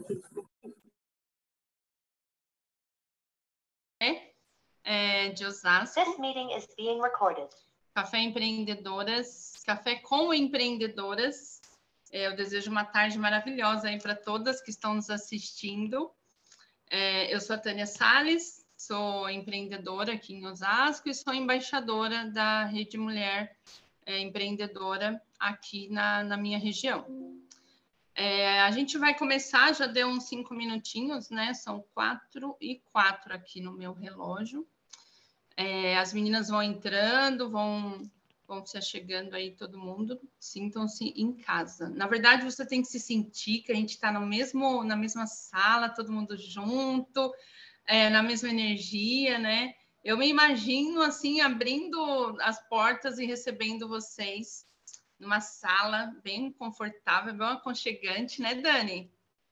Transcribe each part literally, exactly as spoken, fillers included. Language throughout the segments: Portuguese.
É, de Osasco. This meeting is being recorded. Café Empreendedoras, café com empreendedoras. É, eu desejo uma tarde maravilhosa aí para todas que estão nos assistindo. É, eu sou a Tânia Salles, sou empreendedora aqui em Osasco e sou embaixadora da Rede Mulher é, Empreendedora aqui na, na minha região. É, a gente vai começar, já deu uns cinco minutinhos, né? São quatro e quatro aqui no meu relógio. É, as meninas vão entrando, vão, vão se achegando aí, todo mundo. Sintam-se em casa. Na verdade, você tem que se sentir que a gente está no mesmo, na mesma sala, todo mundo junto, é, na mesma energia, né? Eu me imagino, assim, abrindo as portas e recebendo vocês numa sala bem confortável, bem aconchegante, né, Dani?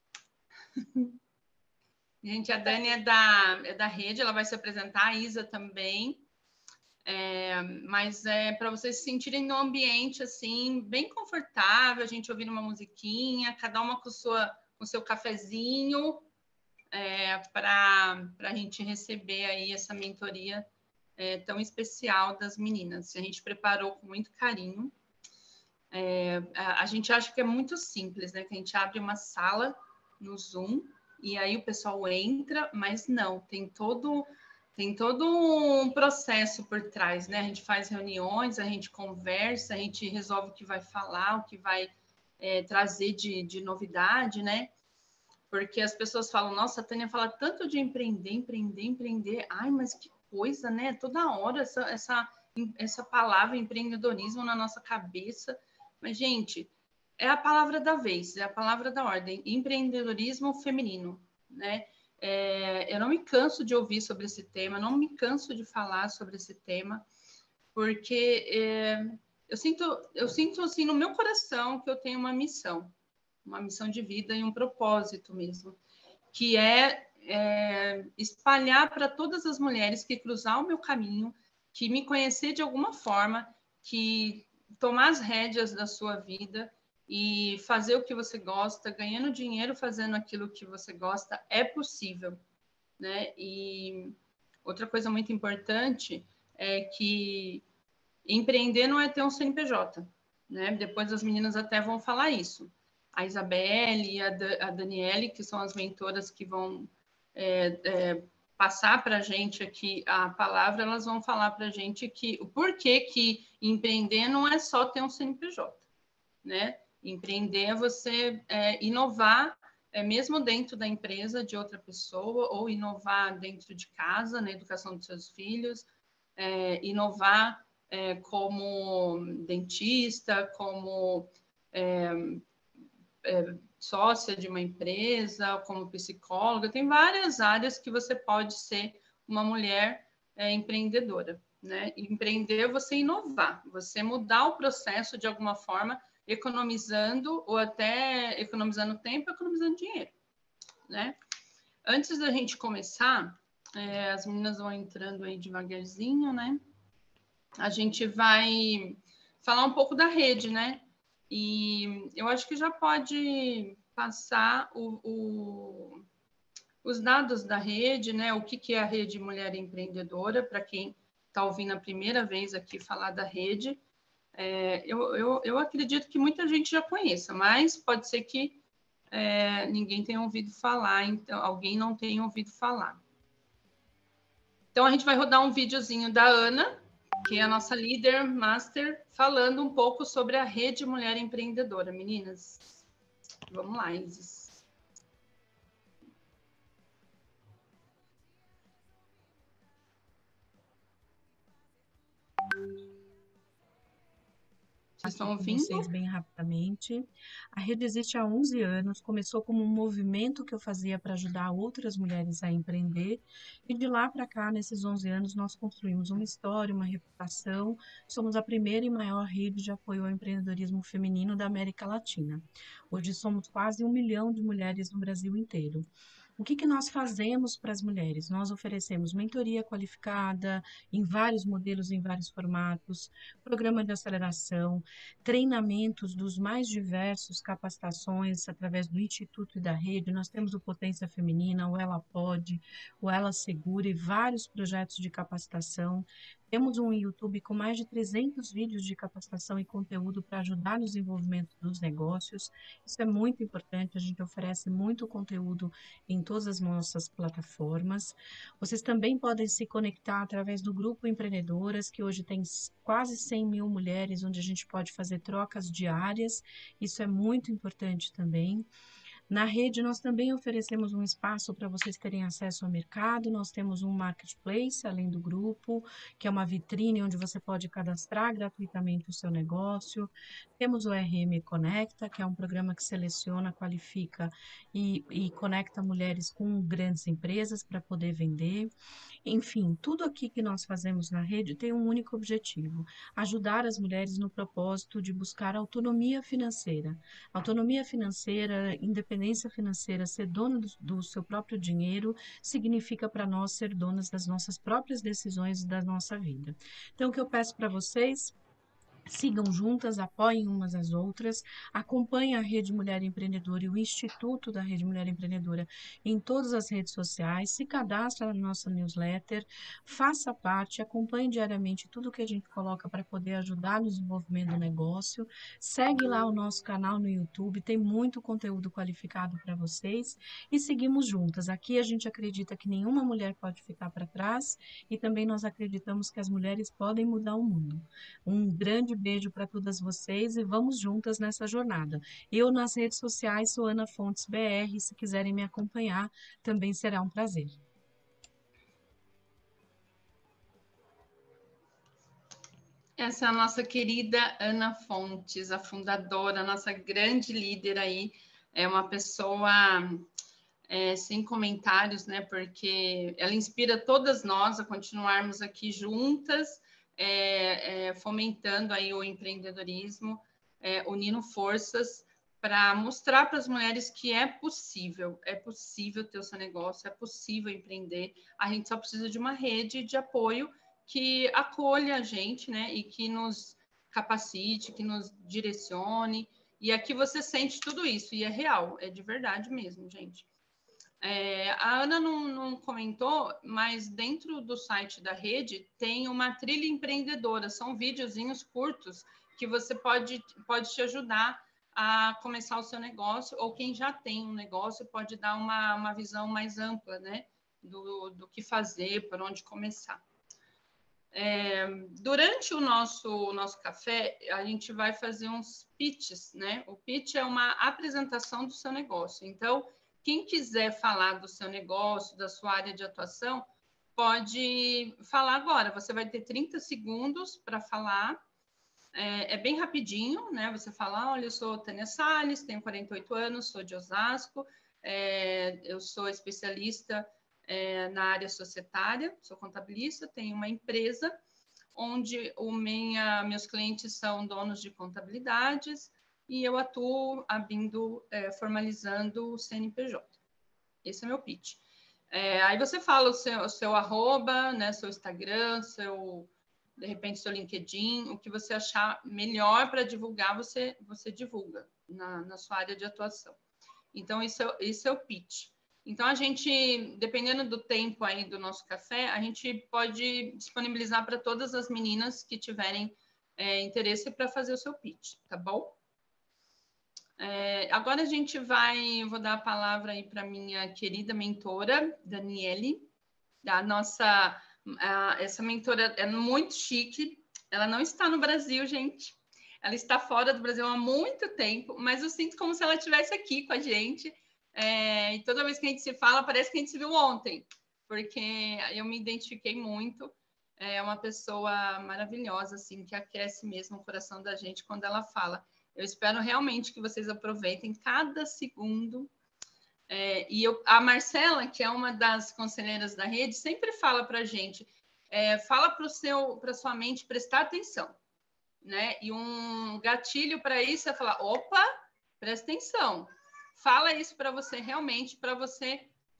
Gente, a Dani é da, é da rede, ela vai se apresentar, a Isa também. É, mas é para vocês se sentirem num ambiente, assim, bem confortável, a gente ouvindo uma musiquinha, cada uma com, sua, com seu cafezinho, é, para a gente receber aí essa mentoria é, tão especial das meninas. A gente preparou com muito carinho. É, a, a gente acha que é muito simples, né? Que a gente abre uma sala no Zoom e aí o pessoal entra, mas não, tem todo, tem todo um processo por trás, né? A gente faz reuniões, a gente conversa, a gente resolve o que vai falar, o que vai é, trazer de, de novidade, né? Porque as pessoas falam, nossa, a Tânia fala tanto de empreender, empreender, empreender. Ai, mas que coisa, né? Toda hora essa, essa, essa palavra empreendedorismo na nossa cabeça. Mas, gente, é a palavra da vez, é a palavra da ordem. Empreendedorismo feminino, né? É, eu não me canso de ouvir sobre esse tema, não me canso de falar sobre esse tema, porque é, eu sinto, eu sinto assim no meu coração que eu tenho uma missão, uma missão de vida e um propósito mesmo, que é, é espalhar para todas as mulheres que cruzar o meu caminho, que me conhecer de alguma forma, que tomar as rédeas da sua vida e fazer o que você gosta, ganhando dinheiro fazendo aquilo que você gosta, é possível, né? E outra coisa muito importante é que empreender não é ter um C N P J, né? Depois as meninas até vão falar isso. A Isabelle e a, da, a Daniele, que são as mentoras que vão é, é, passar para a gente aqui a palavra, elas vão falar para a gente que o porquê que empreender não é só ter um C N P J, né? Empreender é você é, inovar, é, mesmo dentro da empresa de outra pessoa, ou inovar dentro de casa, na educação dos seus filhos, é, inovar é, como dentista, como é, é, sócia de uma empresa, como psicóloga, tem várias áreas que você pode ser uma mulher é, empreendedora, né? Empreender é você inovar, você mudar o processo de alguma forma, economizando ou até economizando tempo, economizando dinheiro, né? Antes da gente começar, é, as meninas vão entrando aí devagarzinho, né? A gente vai falar um pouco da rede, né? E eu acho que já pode passar o, o, os dados da rede, né? O que, que é a Rede Mulher Empreendedora, para quem está ouvindo a primeira vez aqui falar da rede. É, eu, eu, eu acredito que muita gente já conheça, mas pode ser que é, ninguém tenha ouvido falar, então alguém não tenha ouvido falar. Então, a gente vai rodar um videozinho da Ana, que é a nossa líder master, falando um pouco sobre a Rede Mulher Empreendedora. Meninas, vamos lá, Isis. Vocês estão ouvindo? Vocês bem rapidamente. A rede existe há onze anos, começou como um movimento que eu fazia para ajudar outras mulheres a empreender, e de lá para cá, nesses onze anos, nós construímos uma história, uma reputação. Somos a primeira e maior rede de apoio ao empreendedorismo feminino da América Latina. Hoje somos quase um milhão de mulheres no Brasil inteiro. O que que nós fazemos para as mulheres? Nós oferecemos mentoria qualificada em vários modelos, em vários formatos, programa de aceleração, treinamentos dos mais diversos, capacitações através do Instituto e da rede. Nós temos o Potência Feminina, o Ela Pode, o Ela Segura e vários projetos de capacitação. Temos um YouTube com mais de trezentos vídeos de capacitação e conteúdo para ajudar no desenvolvimento dos negócios. Isso é muito importante, a gente oferece muito conteúdo em todas as nossas plataformas. Vocês também podem se conectar através do Grupo Empreendedoras, que hoje tem quase cem mil mulheres, onde a gente pode fazer trocas diárias. Isso é muito importante também. Na rede, nós também oferecemos um espaço para vocês terem acesso ao mercado. Nós temos um marketplace, além do grupo, que é uma vitrine onde você pode cadastrar gratuitamente o seu negócio. Temos o R M Conecta, que é um programa que seleciona, qualifica e, e conecta mulheres com grandes empresas para poder vender. Enfim, tudo aqui que nós fazemos na rede tem um único objetivo: ajudar as mulheres no propósito de buscar autonomia financeira. Autonomia financeira, independência financeira, ser dono do, do seu próprio dinheiro, significa para nós ser donas das nossas próprias decisões da nossa vida. Então, o que eu peço para vocês: sigam juntas, apoiem umas às outras, acompanhem a Rede Mulher Empreendedora e o Instituto da Rede Mulher Empreendedora em todas as redes sociais, se cadastre na nossa newsletter, faça parte, acompanhe diariamente tudo que a gente coloca para poder ajudar no desenvolvimento do negócio, segue lá o nosso canal no YouTube, tem muito conteúdo qualificado para vocês e seguimos juntas. Aqui a gente acredita que nenhuma mulher pode ficar para trás e também nós acreditamos que as mulheres podem mudar o mundo. Um grande beijo para todas vocês e vamos juntas nessa jornada. Eu nas redes sociais sou Ana Fontes B R, se quiserem me acompanhar, também será um prazer. Essa é a nossa querida Ana Fontes, a fundadora, a nossa grande líder aí, é uma pessoa é, sem comentários, né? Porque ela inspira todas nós a continuarmos aqui juntas, É, é, fomentando aí o empreendedorismo, é, unindo forças para mostrar para as mulheres que é possível, é possível ter o seu negócio, é possível empreender. A gente só precisa de uma rede de apoio que acolha a gente, né, e que nos capacite, que nos direcione. E aqui você sente tudo isso, e é real, é de verdade mesmo, gente. É, a Ana não, não comentou, mas dentro do site da rede tem uma trilha empreendedora, são videozinhos curtos que você pode, pode te ajudar a começar o seu negócio, ou quem já tem um negócio pode dar uma, uma visão mais ampla, né, do, do que fazer, por onde começar. É, durante o nosso, o nosso café, a gente vai fazer uns pitches, né? O pitch é uma apresentação do seu negócio. Então, quem quiser falar do seu negócio, da sua área de atuação, pode falar agora. Você vai ter trinta segundos para falar. É, é bem rapidinho, né? Você fala: olha, eu sou Tânia Salles, tenho quarenta e oito anos, sou de Osasco, é, eu sou especialista é, na área societária, sou contabilista, tenho uma empresa onde o minha, meus clientes são donos de contabilidades, e eu atuo abrindo, é, formalizando o C N P J. Esse é meu pitch. É, aí você fala o seu, o seu arroba, né, seu Instagram, seu, de repente, seu LinkedIn, o que você achar melhor para divulgar, você, você divulga na, na sua área de atuação. Então, isso é, isso é o pitch. Então, a gente, dependendo do tempo aí do nosso café, a gente pode disponibilizar para todas as meninas que tiverem é, interesse para fazer o seu pitch, tá bom? É, agora a gente vai, eu vou dar a palavra aí para minha querida mentora, Daniele, da nossa, a, essa mentora é muito chique, ela não está no Brasil, gente, ela está fora do Brasil há muito tempo, mas eu sinto como se ela estivesse aqui com a gente, é, e toda vez que a gente se fala, parece que a gente se viu ontem, porque eu me identifiquei muito, é uma pessoa maravilhosa, assim, que aquece mesmo o coração da gente quando ela fala. Eu espero realmente que vocês aproveitem cada segundo. É, e eu, a Marcela, que é uma das conselheiras da rede, sempre fala para a gente, é, fala para a sua mente prestar atenção, né? E um gatilho para isso é falar: opa, presta atenção. Fala isso para você realmente, para você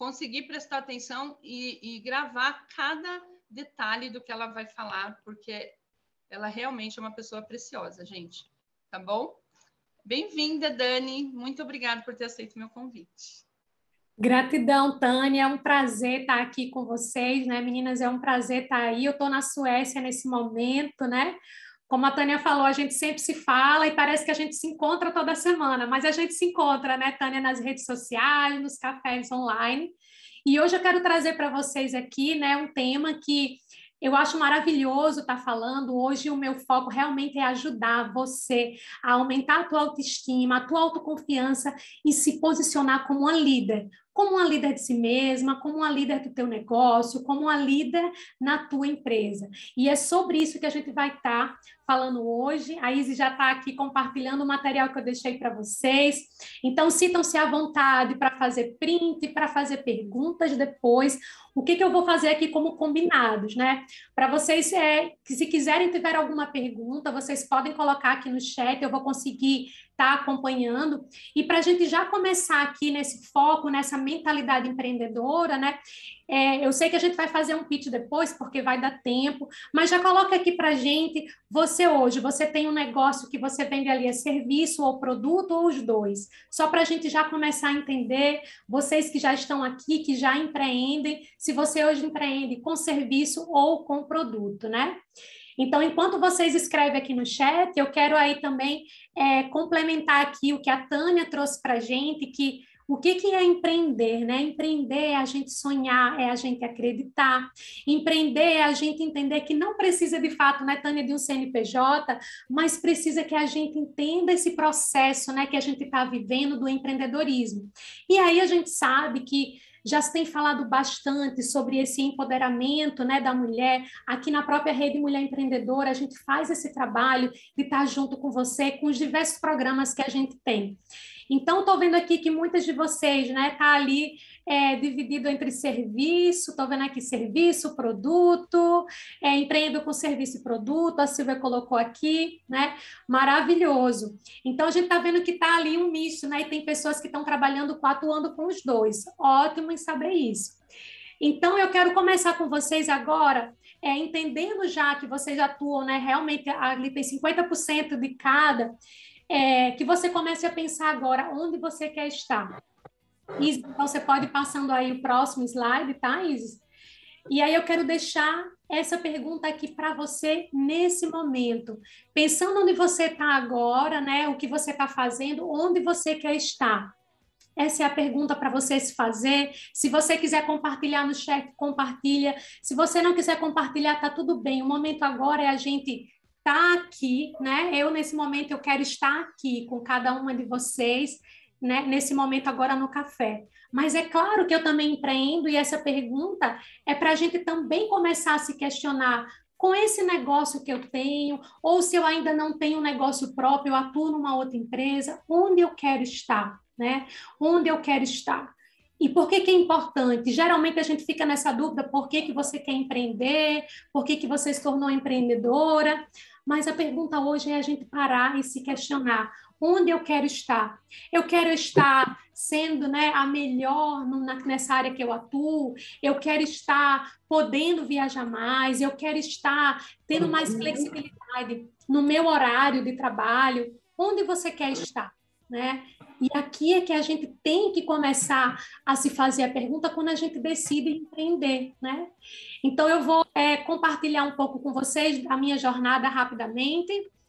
conseguir prestar atenção e, e gravar cada detalhe do que ela vai falar, porque ela realmente é uma pessoa preciosa, gente. Tá bom? Bem-vinda, Dani. Muito obrigada por ter aceito meu convite. Gratidão, Tânia. É um prazer estar aqui com vocês, né? Meninas, é um prazer estar aí. Eu estou na Suécia nesse momento, né? Como a Tânia falou, a gente sempre se fala e parece que a gente se encontra toda semana, mas a gente se encontra, né, Tânia, nas redes sociais, nos cafés online. E hoje eu quero trazer para vocês aqui, né, um tema que eu acho maravilhoso estar falando. Hoje o meu foco realmente é ajudar você a aumentar a tua autoestima, a tua autoconfiança e se posicionar como uma líder, como uma líder de si mesma, como uma líder do teu negócio, como uma líder na tua empresa. E é sobre isso que a gente vai estar falando hoje. A Izzy já está aqui compartilhando o material que eu deixei para vocês. Então, sintam-se à vontade para fazer print, para fazer perguntas depois. O que, que eu vou fazer aqui como combinados, né? Para vocês, é, que se quiserem tiver alguma pergunta, vocês podem colocar aqui no chat, eu vou conseguir estar acompanhando. E para a gente já começar aqui nesse foco, nessa mentalidade empreendedora, né? É, eu sei que a gente vai fazer um pitch depois, porque vai dar tempo, mas já coloca aqui para a gente, você hoje, você tem um negócio que você vende ali, é serviço ou produto, ou os dois? Só para a gente já começar a entender, vocês que já estão aqui, que já empreendem, se você hoje empreende com serviço ou com produto, né? Então, enquanto vocês escrevem aqui no chat, eu quero aí também é, complementar aqui o que a Tânia trouxe para a gente, que o que, que é empreender, né? Empreender é a gente sonhar, é a gente acreditar. Empreender é a gente entender que não precisa, de fato, né, Tânia, de um C N P J, mas precisa que a gente entenda esse processo, né, que a gente está vivendo do empreendedorismo. E aí a gente sabe que já se tem falado bastante sobre esse empoderamento, né, da mulher. Aqui na própria Rede Mulher Empreendedora, a gente faz esse trabalho de estar junto com você, com os diversos programas que a gente tem. Então, estou vendo aqui que muitas de vocês, né, tá ali é, dividido entre serviço, estou vendo aqui serviço, produto, é, empreendo com serviço e produto, a Silvia colocou aqui, né, maravilhoso. Então, a gente está vendo que está ali um misto, né, e tem pessoas que estão trabalhando, atuando com os dois. Ótimo em saber isso. Então, eu quero começar com vocês agora, é, entendendo já que vocês atuam, né, realmente ali tem cinquenta por cento de cada. É, que você comece a pensar agora onde você quer estar. Isis, então você pode ir passando aí o próximo slide, tá, Isis? E aí eu quero deixar essa pergunta aqui para você nesse momento. Pensando onde você está agora, né? O que você está fazendo, onde você quer estar. Essa é a pergunta para você se fazer. Se você quiser compartilhar no chat, compartilha. Se você não quiser compartilhar, tá tudo bem. O momento agora é a gente estar aqui, né? Eu, nesse momento, eu quero estar aqui com cada uma de vocês, né? Nesse momento agora no café. Mas é claro que eu também empreendo e essa pergunta é para a gente também começar a se questionar com esse negócio que eu tenho, ou se eu ainda não tenho um negócio próprio, eu atuo numa outra empresa, onde eu quero estar, né? Onde eu quero estar. E por que que é importante? Geralmente a gente fica nessa dúvida, por que que você quer empreender? Por que que você se tornou empreendedora? Mas a pergunta hoje é a gente parar e se questionar. Onde eu quero estar? Eu quero estar sendo, né, a melhor nessa área que eu atuo? Eu quero estar podendo viajar mais? Eu quero estar tendo mais flexibilidade no meu horário de trabalho? Onde você quer estar? Né? E aqui é que a gente tem que começar a se fazer a pergunta quando a gente decide empreender, né? Então, eu vou é, compartilhar um pouco com vocês da minha jornada rapidamente.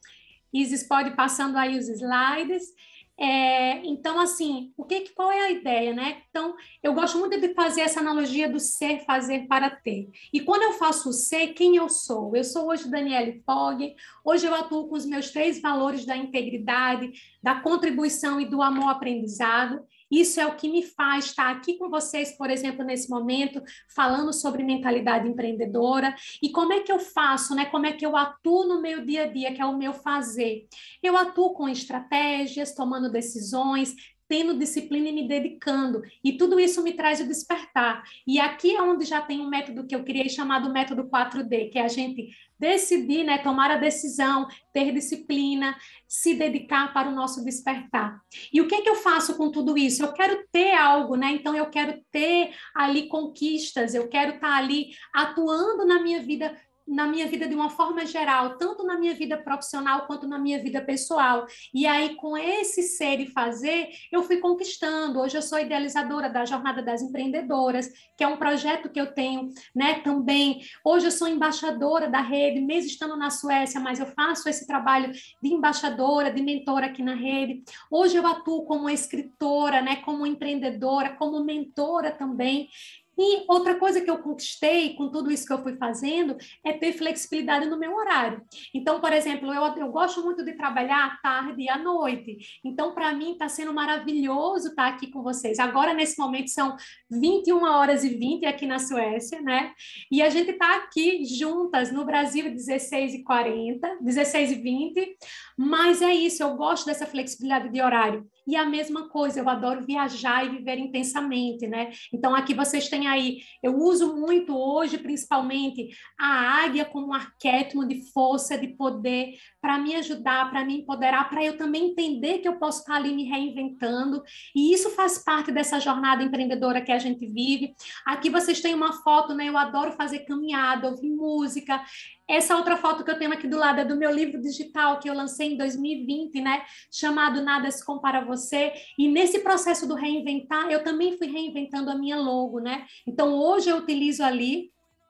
Isis pode ir passando aí os slides. É, então, assim, o que, qual é a ideia, né? Então, eu gosto muito de fazer essa analogia do ser, fazer para ter. E quando eu faço o ser, quem eu sou? Eu sou hoje Daniele Fogg, hoje eu atuo com os meus três valores da integridade, da contribuição e do amor aprendizado. Isso é o que me faz estar aqui com vocês, por exemplo, nesse momento, falando sobre mentalidade empreendedora. E como é que eu faço, né? Como é que eu atuo no meu dia a dia, que é o meu fazer? Eu atuo com estratégias, tomando decisões, tendo disciplina e me dedicando. E tudo isso me traz o despertar. E aqui é onde já tem um método que eu criei chamado método quatro D, que é a gente decidir, né, tomar a decisão, ter disciplina, se dedicar para o nosso despertar. E o que, que eu faço com tudo isso? Eu quero ter algo, né? Então eu quero ter ali conquistas, eu quero estar ali atuando na minha vida na minha vida de uma forma geral, tanto na minha vida profissional quanto na minha vida pessoal. E aí, com esse ser e fazer, eu fui conquistando. Hoje eu sou idealizadora da Jornada das Empreendedoras, que é um projeto que eu tenho, né, também. Hoje eu sou embaixadora da rede, mesmo estando na Suécia, mas eu faço esse trabalho de embaixadora, de mentora aqui na rede. Hoje eu atuo como escritora, né, como empreendedora, como mentora também. E outra coisa que eu conquistei com tudo isso que eu fui fazendo é ter flexibilidade no meu horário. Então, por exemplo, eu, eu gosto muito de trabalhar à tarde e à noite. Então, para mim, está sendo maravilhoso estar aqui com vocês. Agora, nesse momento, são vinte e uma horas e vinte aqui na Suécia, né? E a gente está aqui juntas no Brasil, dezesseis e quarenta, dezesseis e vinte. Mas é isso, eu gosto dessa flexibilidade de horário. E a mesma coisa, eu adoro viajar e viver intensamente, né? Então, aqui vocês têm aí, eu uso muito hoje, principalmente, a águia como um arquétipo de força, de poder, para me ajudar, para me empoderar, para eu também entender que eu posso estar ali me reinventando. E isso faz parte dessa jornada empreendedora que a gente vive. Aqui vocês têm uma foto, né? Eu adoro fazer caminhada, ouvir música. Essa outra foto que eu tenho aqui do lado é do meu livro digital que eu lancei em dois mil e vinte, né? Chamado Nada Se Compara a Você. E nesse processo do reinventar, eu também fui reinventando a minha logo, né? Então, hoje eu utilizo ali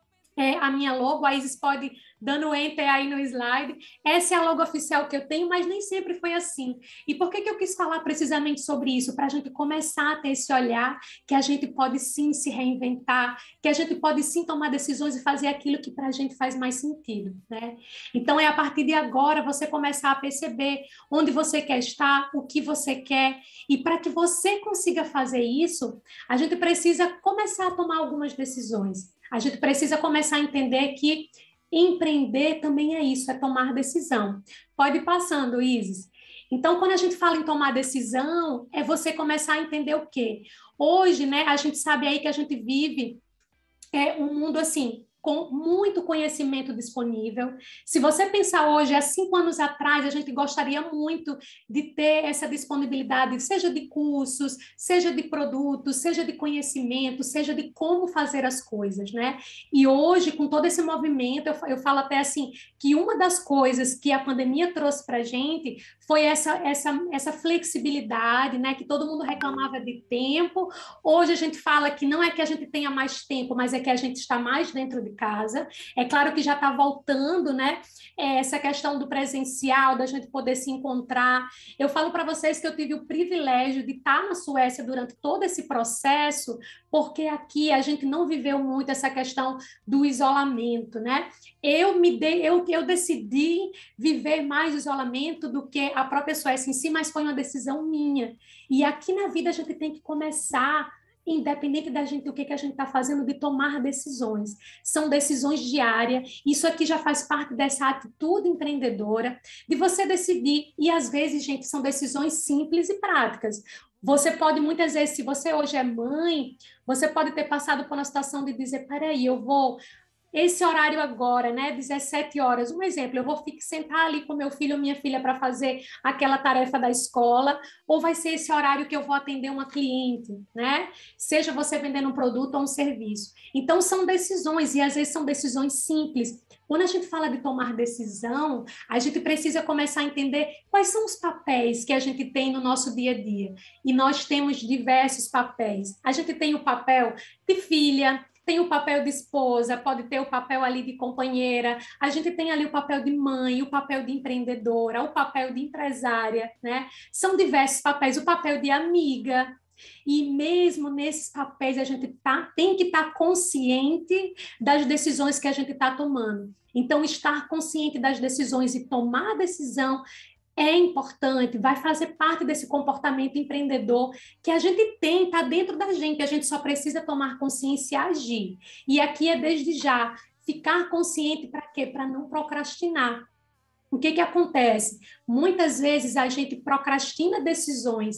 é, a minha logo, a Isis pode, dando enter aí no slide, essa é a logo oficial que eu tenho, mas nem sempre foi assim. E por que, que eu quis falar precisamente sobre isso? Para a gente começar a ter esse olhar que a gente pode sim se reinventar, que a gente pode sim tomar decisões e fazer aquilo que para a gente faz mais sentido, né? Então, é a partir de agora você começar a perceber onde você quer estar, o que você quer, e para que você consiga fazer isso, a gente precisa começar a tomar algumas decisões. A gente precisa começar a entender que empreender também é isso, é tomar decisão. Pode ir passando, Isis. Então, quando a gente fala em tomar decisão, é você começar a entender o quê? Hoje, né, a gente sabe aí que a gente vive é, um mundo assim, com muito conhecimento disponível. Se você pensar hoje, há cinco anos atrás, a gente gostaria muito de ter essa disponibilidade, seja de cursos, seja de produtos, seja de conhecimento, seja de como fazer as coisas, né? E hoje, com todo esse movimento, eu, eu falo até assim, que uma das coisas que a pandemia trouxe para a gente foi essa, essa, essa flexibilidade, né? Que todo mundo reclamava de tempo. Hoje a gente fala que não é que a gente tenha mais tempo, mas é que a gente está mais dentro de casa. É claro que já está voltando, né? Essa questão do presencial, da gente poder se encontrar. Eu falo para vocês que eu tive o privilégio de estar na Suécia durante todo esse processo, porque aqui a gente não viveu muito essa questão do isolamento, né? Eu me dei, eu, eu decidi viver mais isolamento do que a própria Suécia em si, mas foi uma decisão minha. E aqui na vida a gente tem que começar, independente da gente, o que, que a gente está fazendo, de tomar decisões. São decisões diárias, isso aqui já faz parte dessa atitude empreendedora, de você decidir, e às vezes, gente, são decisões simples e práticas. Você pode, muitas vezes, se você hoje é mãe, você pode ter passado por uma situação de dizer, peraí, eu vou... Esse horário agora, né, dezessete horas, um exemplo, eu vou ficar, sentar ali com meu filho ou minha filha para fazer aquela tarefa da escola, ou vai ser esse horário que eu vou atender uma cliente, né? Seja você vendendo um produto ou um serviço. Então, são decisões, e às vezes são decisões simples. Quando a gente fala de tomar decisão, a gente precisa começar a entender quais são os papéis que a gente tem no nosso dia a dia. E nós temos diversos papéis. A gente tem o papel de filha, tem o papel de esposa, pode ter o papel ali de companheira, a gente tem ali o papel de mãe, o papel de empreendedora, o papel de empresária, né? São diversos papéis, o papel de amiga. E mesmo nesses papéis a gente tá, tem que estar tá consciente das decisões que a gente está tomando. Então, estar consciente das decisões e tomar a decisão é importante, vai fazer parte desse comportamento empreendedor que a gente tem, está dentro da gente, a gente só precisa tomar consciência e agir. E aqui é desde já, ficar consciente para quê? Para não procrastinar. O que que acontece? Muitas vezes a gente procrastina decisões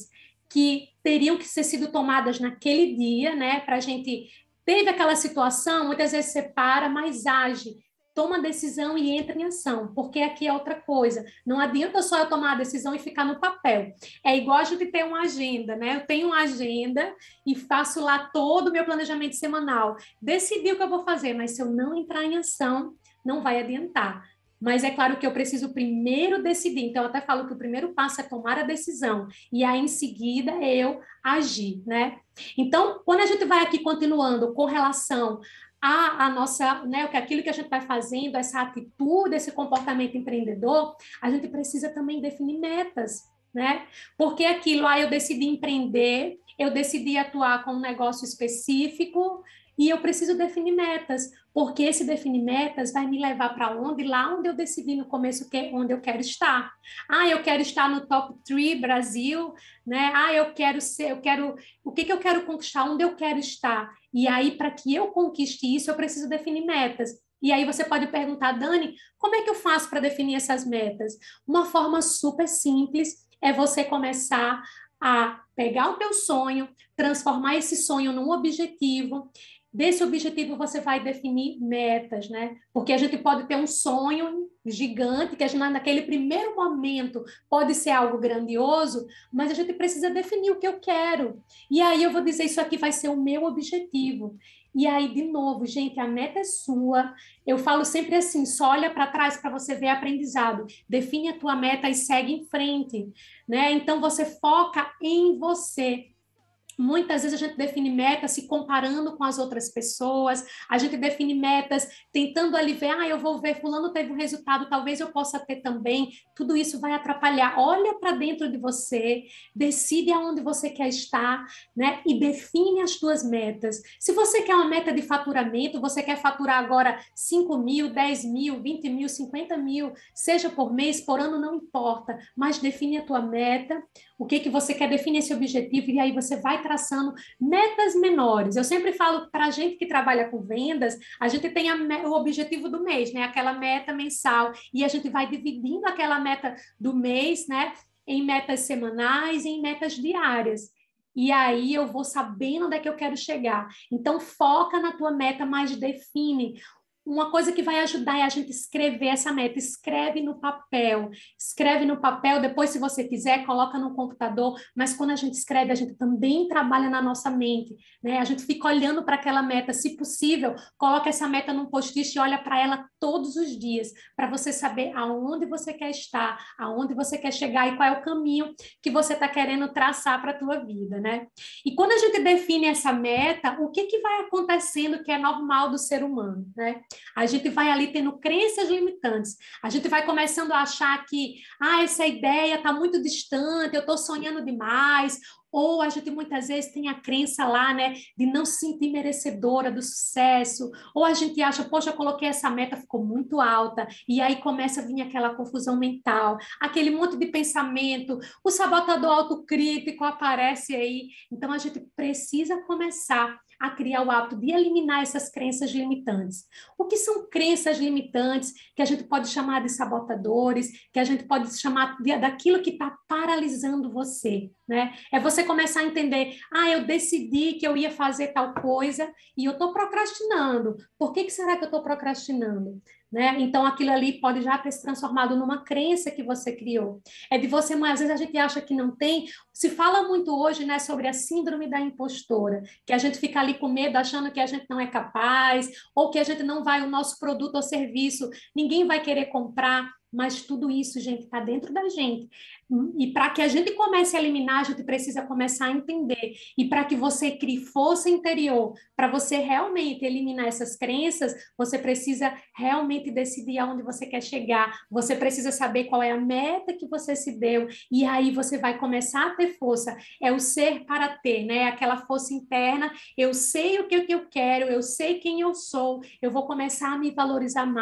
que teriam que ser sido tomadas naquele dia, né? Para a gente... Teve aquela situação, muitas vezes você para, mas age, toma decisão e entra em ação, porque aqui é outra coisa. Não adianta só eu tomar a decisão e ficar no papel. É igual a gente ter uma agenda, né? Eu tenho uma agenda e faço lá todo o meu planejamento semanal. Decidi o que eu vou fazer, mas se eu não entrar em ação, não vai adiantar. Mas é claro que eu preciso primeiro decidir. Então, eu até falo que o primeiro passo é tomar a decisão. E aí, em seguida, eu agir, né? Então, quando a gente vai aqui continuando com relação a, a nossa, né, aquilo que a gente vai fazendo, essa atitude, esse comportamento empreendedor, a gente precisa também definir metas, né? Porque aquilo, ah, eu decidi empreender, eu decidi atuar com um negócio específico, e eu preciso definir metas, porque esse definir metas vai me levar para onde? Lá onde eu decidi no começo que, onde eu quero estar. Ah, eu quero estar no top três Brasil, né? Ah, eu quero ser, eu quero, o que, que eu quero conquistar? Onde eu quero estar? E aí, para que eu conquiste isso, eu preciso definir metas. E aí você pode perguntar, Dani, como é que eu faço para definir essas metas? Uma forma super simples é você começar a pegar o teu sonho, transformar esse sonho num objetivo. Desse objetivo você vai definir metas, né? Porque a gente pode ter um sonho gigante, que a gente, naquele primeiro momento pode ser algo grandioso, mas a gente precisa definir o que eu quero. E aí eu vou dizer, isso aqui vai ser o meu objetivo. E aí, de novo, gente, a meta é sua. Eu falo sempre assim, só olha para trás para você ver aprendizado. Define a tua meta e segue em frente, né? Então, você foca em você. Muitas vezes a gente define metas se comparando com as outras pessoas, a gente define metas tentando ali ver, ah, eu vou ver, fulano teve um resultado, talvez eu possa ter também. Tudo isso vai atrapalhar. Olha para dentro de você, decide aonde você quer estar, né? E define as tuas metas. Se você quer uma meta de faturamento, você quer faturar agora cinco mil, dez mil, vinte mil, cinquenta mil, seja por mês, por ano, não importa, mas define a tua meta, o que, que você quer, define esse objetivo, e aí você vai traçando metas menores. Eu sempre falo para a gente que trabalha com vendas, a gente tem a, o objetivo do mês, né? Aquela meta mensal, e a gente vai dividindo aquela meta do mês, né? Em metas semanais e em metas diárias. E aí eu vou sabendo onde é que eu quero chegar. Então, foca na tua meta, mas define. Uma coisa que vai ajudar é a gente escrever essa meta. Escreve no papel. Escreve no papel, depois, se você quiser, coloca no computador. Mas quando a gente escreve, a gente também trabalha na nossa mente, né? A gente fica olhando para aquela meta. Se possível, coloca essa meta num post-it e olha para ela todos os dias, para você saber aonde você quer estar, aonde você quer chegar e qual é o caminho que você está querendo traçar para a tua vida, né? E quando a gente define essa meta, o que, que vai acontecendo que é normal do ser humano, né? A gente vai ali tendo crenças limitantes. A gente vai começando a achar que ah, essa ideia está muito distante, eu estou sonhando demais. Ou a gente muitas vezes tem a crença lá, né, de não se sentir merecedora do sucesso. Ou a gente acha, poxa, eu coloquei essa meta, ficou muito alta. E aí começa a vir aquela confusão mental, aquele monte de pensamento, o sabotador autocrítico aparece aí. Então a gente precisa começar a criar o hábito de eliminar essas crenças limitantes. O que são crenças limitantes que a gente pode chamar de sabotadores, que a gente pode chamar de, daquilo que está paralisando você, né? É você começar a entender, ah, eu decidi que eu ia fazer tal coisa e eu estou procrastinando. Por que, que será que eu estou procrastinando? Né? Então, aquilo ali pode já ter se transformado numa crença que você criou. É de você, mas às vezes a gente acha que não tem. Se fala muito hoje, né, sobre a síndrome da impostora, que a gente fica ali com medo, achando que a gente não é capaz, ou que a gente não vai, o nosso produto ou serviço, ninguém vai querer comprar. Mas tudo isso, gente, está dentro da gente. E para que a gente comece a eliminar, a gente precisa começar a entender. E para que você crie força interior, para você realmente eliminar essas crenças, você precisa realmente decidir aonde você quer chegar. Você precisa saber qual é a meta que você se deu. E aí você vai começar a ter força. É o ser para ter, né? Aquela força interna. Eu sei o que eu quero, eu sei quem eu sou, eu vou começar a me valorizar mais.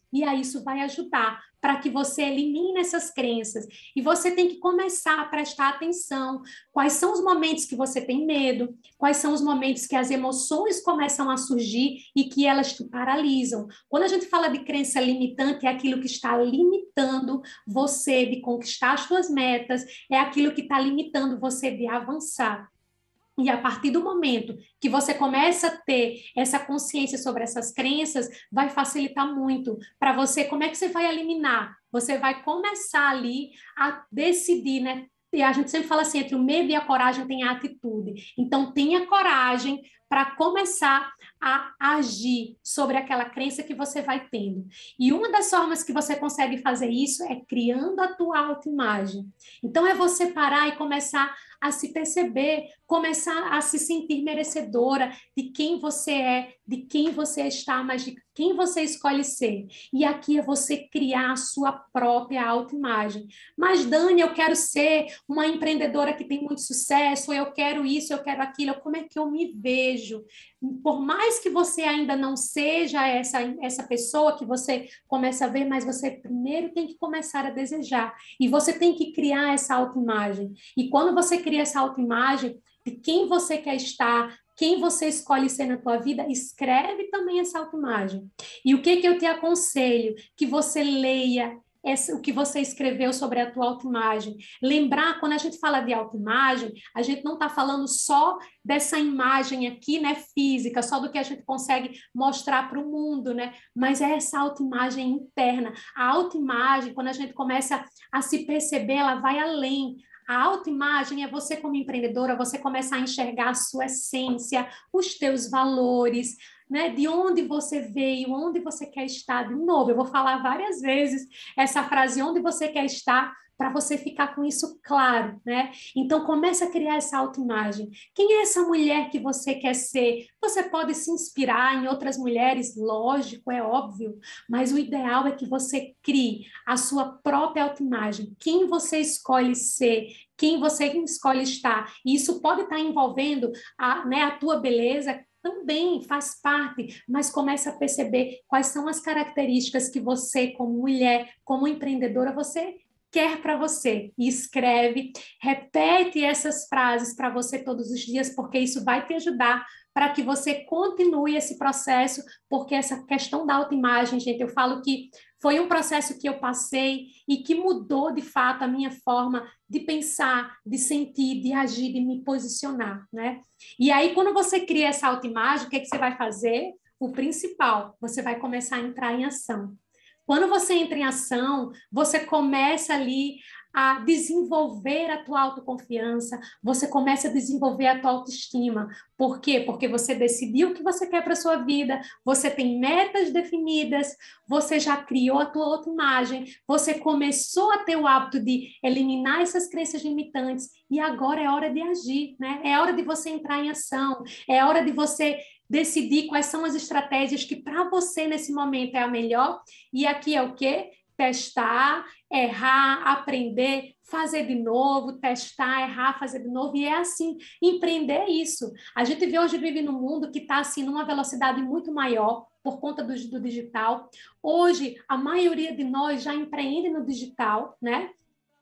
E aí isso vai ajudar para que você elimine essas crenças. E você tem que começar a prestar atenção. Quais são os momentos que você tem medo? Quais são os momentos que as emoções começam a surgir e que elas te paralisam? Quando a gente fala de crença limitante, é aquilo que está limitando você de conquistar as suas metas, é aquilo que está limitando você de avançar. E a partir do momento que você começa a ter essa consciência sobre essas crenças, vai facilitar muito para você. Como é que você vai eliminar? Você vai começar ali a decidir, né? E a gente sempre fala assim, entre o medo e a coragem tem a atitude. Então, tenha coragem para começar a agir sobre aquela crença que você vai tendo. E uma das formas que você consegue fazer isso é criando a tua autoimagem. Então, é você parar e começar a se perceber, começar a se sentir merecedora de quem você é, de quem você está, mas de quem você escolhe ser. E aqui é você criar a sua própria autoimagem. Mas, Dani, eu quero ser uma empreendedora que tem muito sucesso, eu quero isso, eu quero aquilo, como é que eu me vejo? Por mais que você ainda não seja essa, essa pessoa que você começa a ver, mas você primeiro tem que começar a desejar. E você tem que criar essa autoimagem. E quando você cria essa autoimagem de quem você quer estar, quem você escolhe ser na tua vida, escreve também essa autoimagem. E o que, que eu te aconselho? Que você leia esse, o que você escreveu sobre a tua autoimagem. Lembrar, quando a gente fala de autoimagem, a gente não está falando só dessa imagem aqui, né, física, só do que a gente consegue mostrar para o mundo, né? Mas é essa autoimagem interna. A autoimagem, quando a gente começa a se perceber, ela vai além. A autoimagem é você como empreendedora, você começar a enxergar a sua essência, os teus valores, né? De onde você veio, onde você quer estar. De novo, eu vou falar várias vezes essa frase, onde você quer estar, para você ficar com isso claro, né? Então, comece a criar essa autoimagem. Quem é essa mulher que você quer ser? Você pode se inspirar em outras mulheres, lógico, é óbvio, mas o ideal é que você crie a sua própria autoimagem. Quem você escolhe ser, quem você escolhe estar. E isso pode estar envolvendo a, né, a tua beleza, também faz parte, mas comece a perceber quais são as características que você, como mulher, como empreendedora, você quer para você. E escreve, repete essas frases para você todos os dias, porque isso vai te ajudar para que você continue esse processo, porque essa questão da autoimagem, gente, eu falo que foi um processo que eu passei e que mudou, de fato, a minha forma de pensar, de sentir, de agir, de me posicionar, né? E aí, quando você cria essa autoimagem, o que, é que você vai fazer? O principal, você vai começar a entrar em ação. Quando você entra em ação, você começa ali a desenvolver a tua autoconfiança, você começa a desenvolver a tua autoestima. Por quê? Porque você decidiu o que você quer para a sua vida, você tem metas definidas, você já criou a tua autoimagem, você começou a ter o hábito de eliminar essas crenças limitantes e agora é hora de agir, né? É hora de você entrar em ação, é hora de você decidir quais são as estratégias que para você nesse momento é a melhor. E aqui é o quê? Testar, errar, aprender, fazer de novo, testar, errar, fazer de novo, e é assim, empreender é isso. A gente vê hoje, vive num mundo que está assim, numa velocidade muito maior, por conta do, do digital. Hoje, a maioria de nós já empreende no digital, né?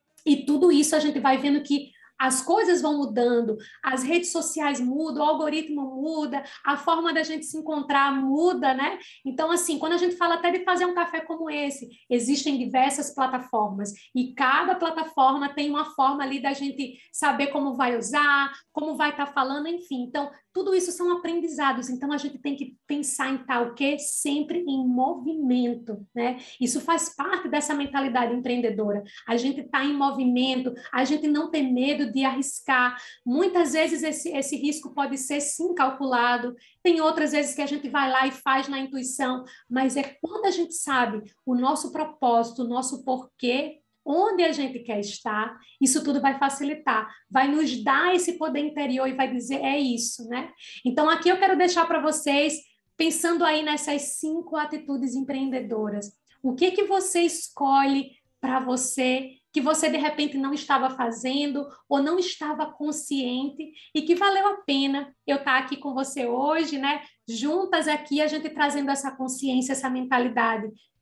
E tudo isso a gente vai vendo que as coisas vão mudando, as redes sociais mudam, o algoritmo muda, a forma da gente se encontrar muda, né? Então, assim, quando a gente fala até de fazer um café como esse, existem diversas plataformas e cada plataforma tem uma forma ali da gente saber como vai usar, como vai estar falando, enfim. Então, tudo isso são aprendizados, então a gente tem que pensar em tal que sempre em movimento, né? Isso faz parte dessa mentalidade empreendedora. A gente está em movimento, a gente não tem medo de arriscar. Muitas vezes esse, esse risco pode ser sim calculado, tem outras vezes que a gente vai lá e faz na intuição, mas é quando a gente sabe o nosso propósito, o nosso porquê, onde a gente quer estar, isso tudo vai facilitar, vai nos dar esse poder interior e vai dizer, é isso, né? Então, aqui eu quero deixar para vocês, pensando aí nessas cinco atitudes empreendedoras, o que que você escolhe para você, que você de repente não estava fazendo ou não estava consciente e que valeu a pena eu estar aqui com você hoje, né? Juntas aqui, a gente trazendo essa consciência, essa mentalidade.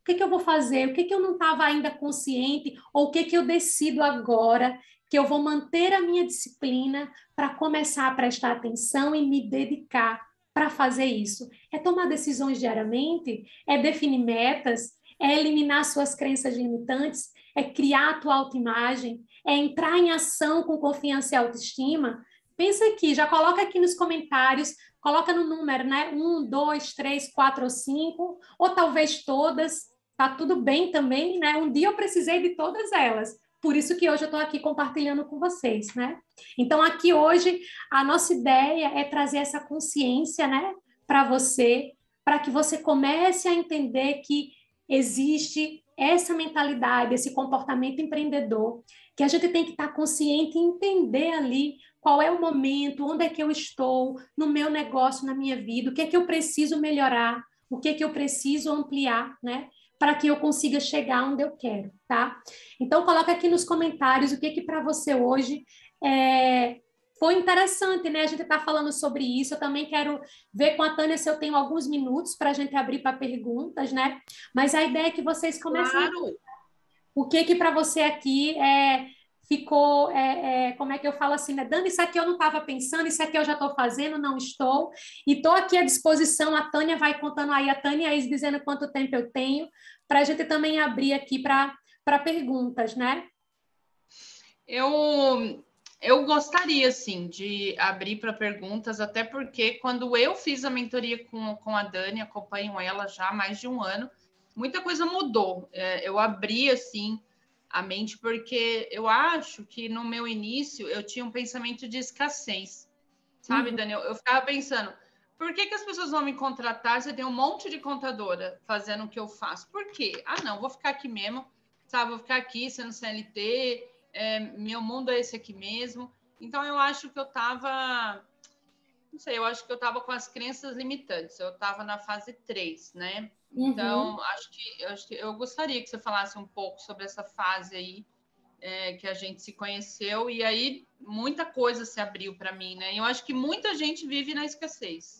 que que eu vou fazer? O que que eu não estava ainda consciente? Ou o que que eu decido agora que eu vou manter a minha disciplina para começar a prestar atenção e me dedicar para fazer isso? É tomar decisões diariamente? É definir metas? É eliminar suas crenças limitantes? É criar a tua autoimagem? É entrar em ação com confiança e autoestima? Pensa aqui, já coloca aqui nos comentários, coloca no número, né? Um, dois, três, quatro ou cinco, ou talvez todas, tá tudo bem também, né? Um dia eu precisei de todas elas, por isso que hoje eu estou aqui compartilhando com vocês, né? Então, aqui hoje, a nossa ideia é trazer essa consciência, né, para você, para que você comece a entender que existe essa mentalidade, esse comportamento empreendedor, que a gente tem que estar consciente e entender ali qual é o momento, onde é que eu estou no meu negócio, na minha vida, o que é que eu preciso melhorar, o que é que eu preciso ampliar, né? Para que eu consiga chegar onde eu quero, tá? Então, coloca aqui nos comentários o que que para você hoje é, foi interessante, né? A gente está falando sobre isso. Eu também quero ver com a Tânia se eu tenho alguns minutos para a gente abrir para perguntas, né? Mas a ideia é que vocês comecem... Claro. O que que para você aqui é, ficou, é, é, como é que eu falo assim, né? Dani, isso aqui eu não estava pensando, isso aqui eu já estou fazendo, não estou. E estou aqui à disposição, a Tânia vai contando aí, a Tânia aí dizendo quanto tempo eu tenho, para a gente também abrir aqui para perguntas, né? Eu, eu gostaria, sim, de abrir para perguntas, até porque quando eu fiz a mentoria com, com a Dani, acompanho ela já há mais de um ano, muita coisa mudou. É, eu abri, assim, a mente, porque eu acho que no meu início eu tinha um pensamento de escassez, sabe, Uhum. Dani? Eu, eu ficava pensando, por que que as pessoas vão me contratar se eu tenho um monte de contadora fazendo o que eu faço? Por quê? Ah, não, vou ficar aqui mesmo, sabe? Vou ficar aqui sendo C L T, é, meu mundo é esse aqui mesmo. Então, eu acho que eu estava... Não sei, eu acho que eu estava com as crenças limitantes. Eu estava na fase três, né? Então, Uhum. acho que, acho que eu gostaria que você falasse um pouco sobre essa fase aí, é, que a gente se conheceu, e aí muita coisa se abriu para mim, né? E eu acho que muita gente vive na escassez.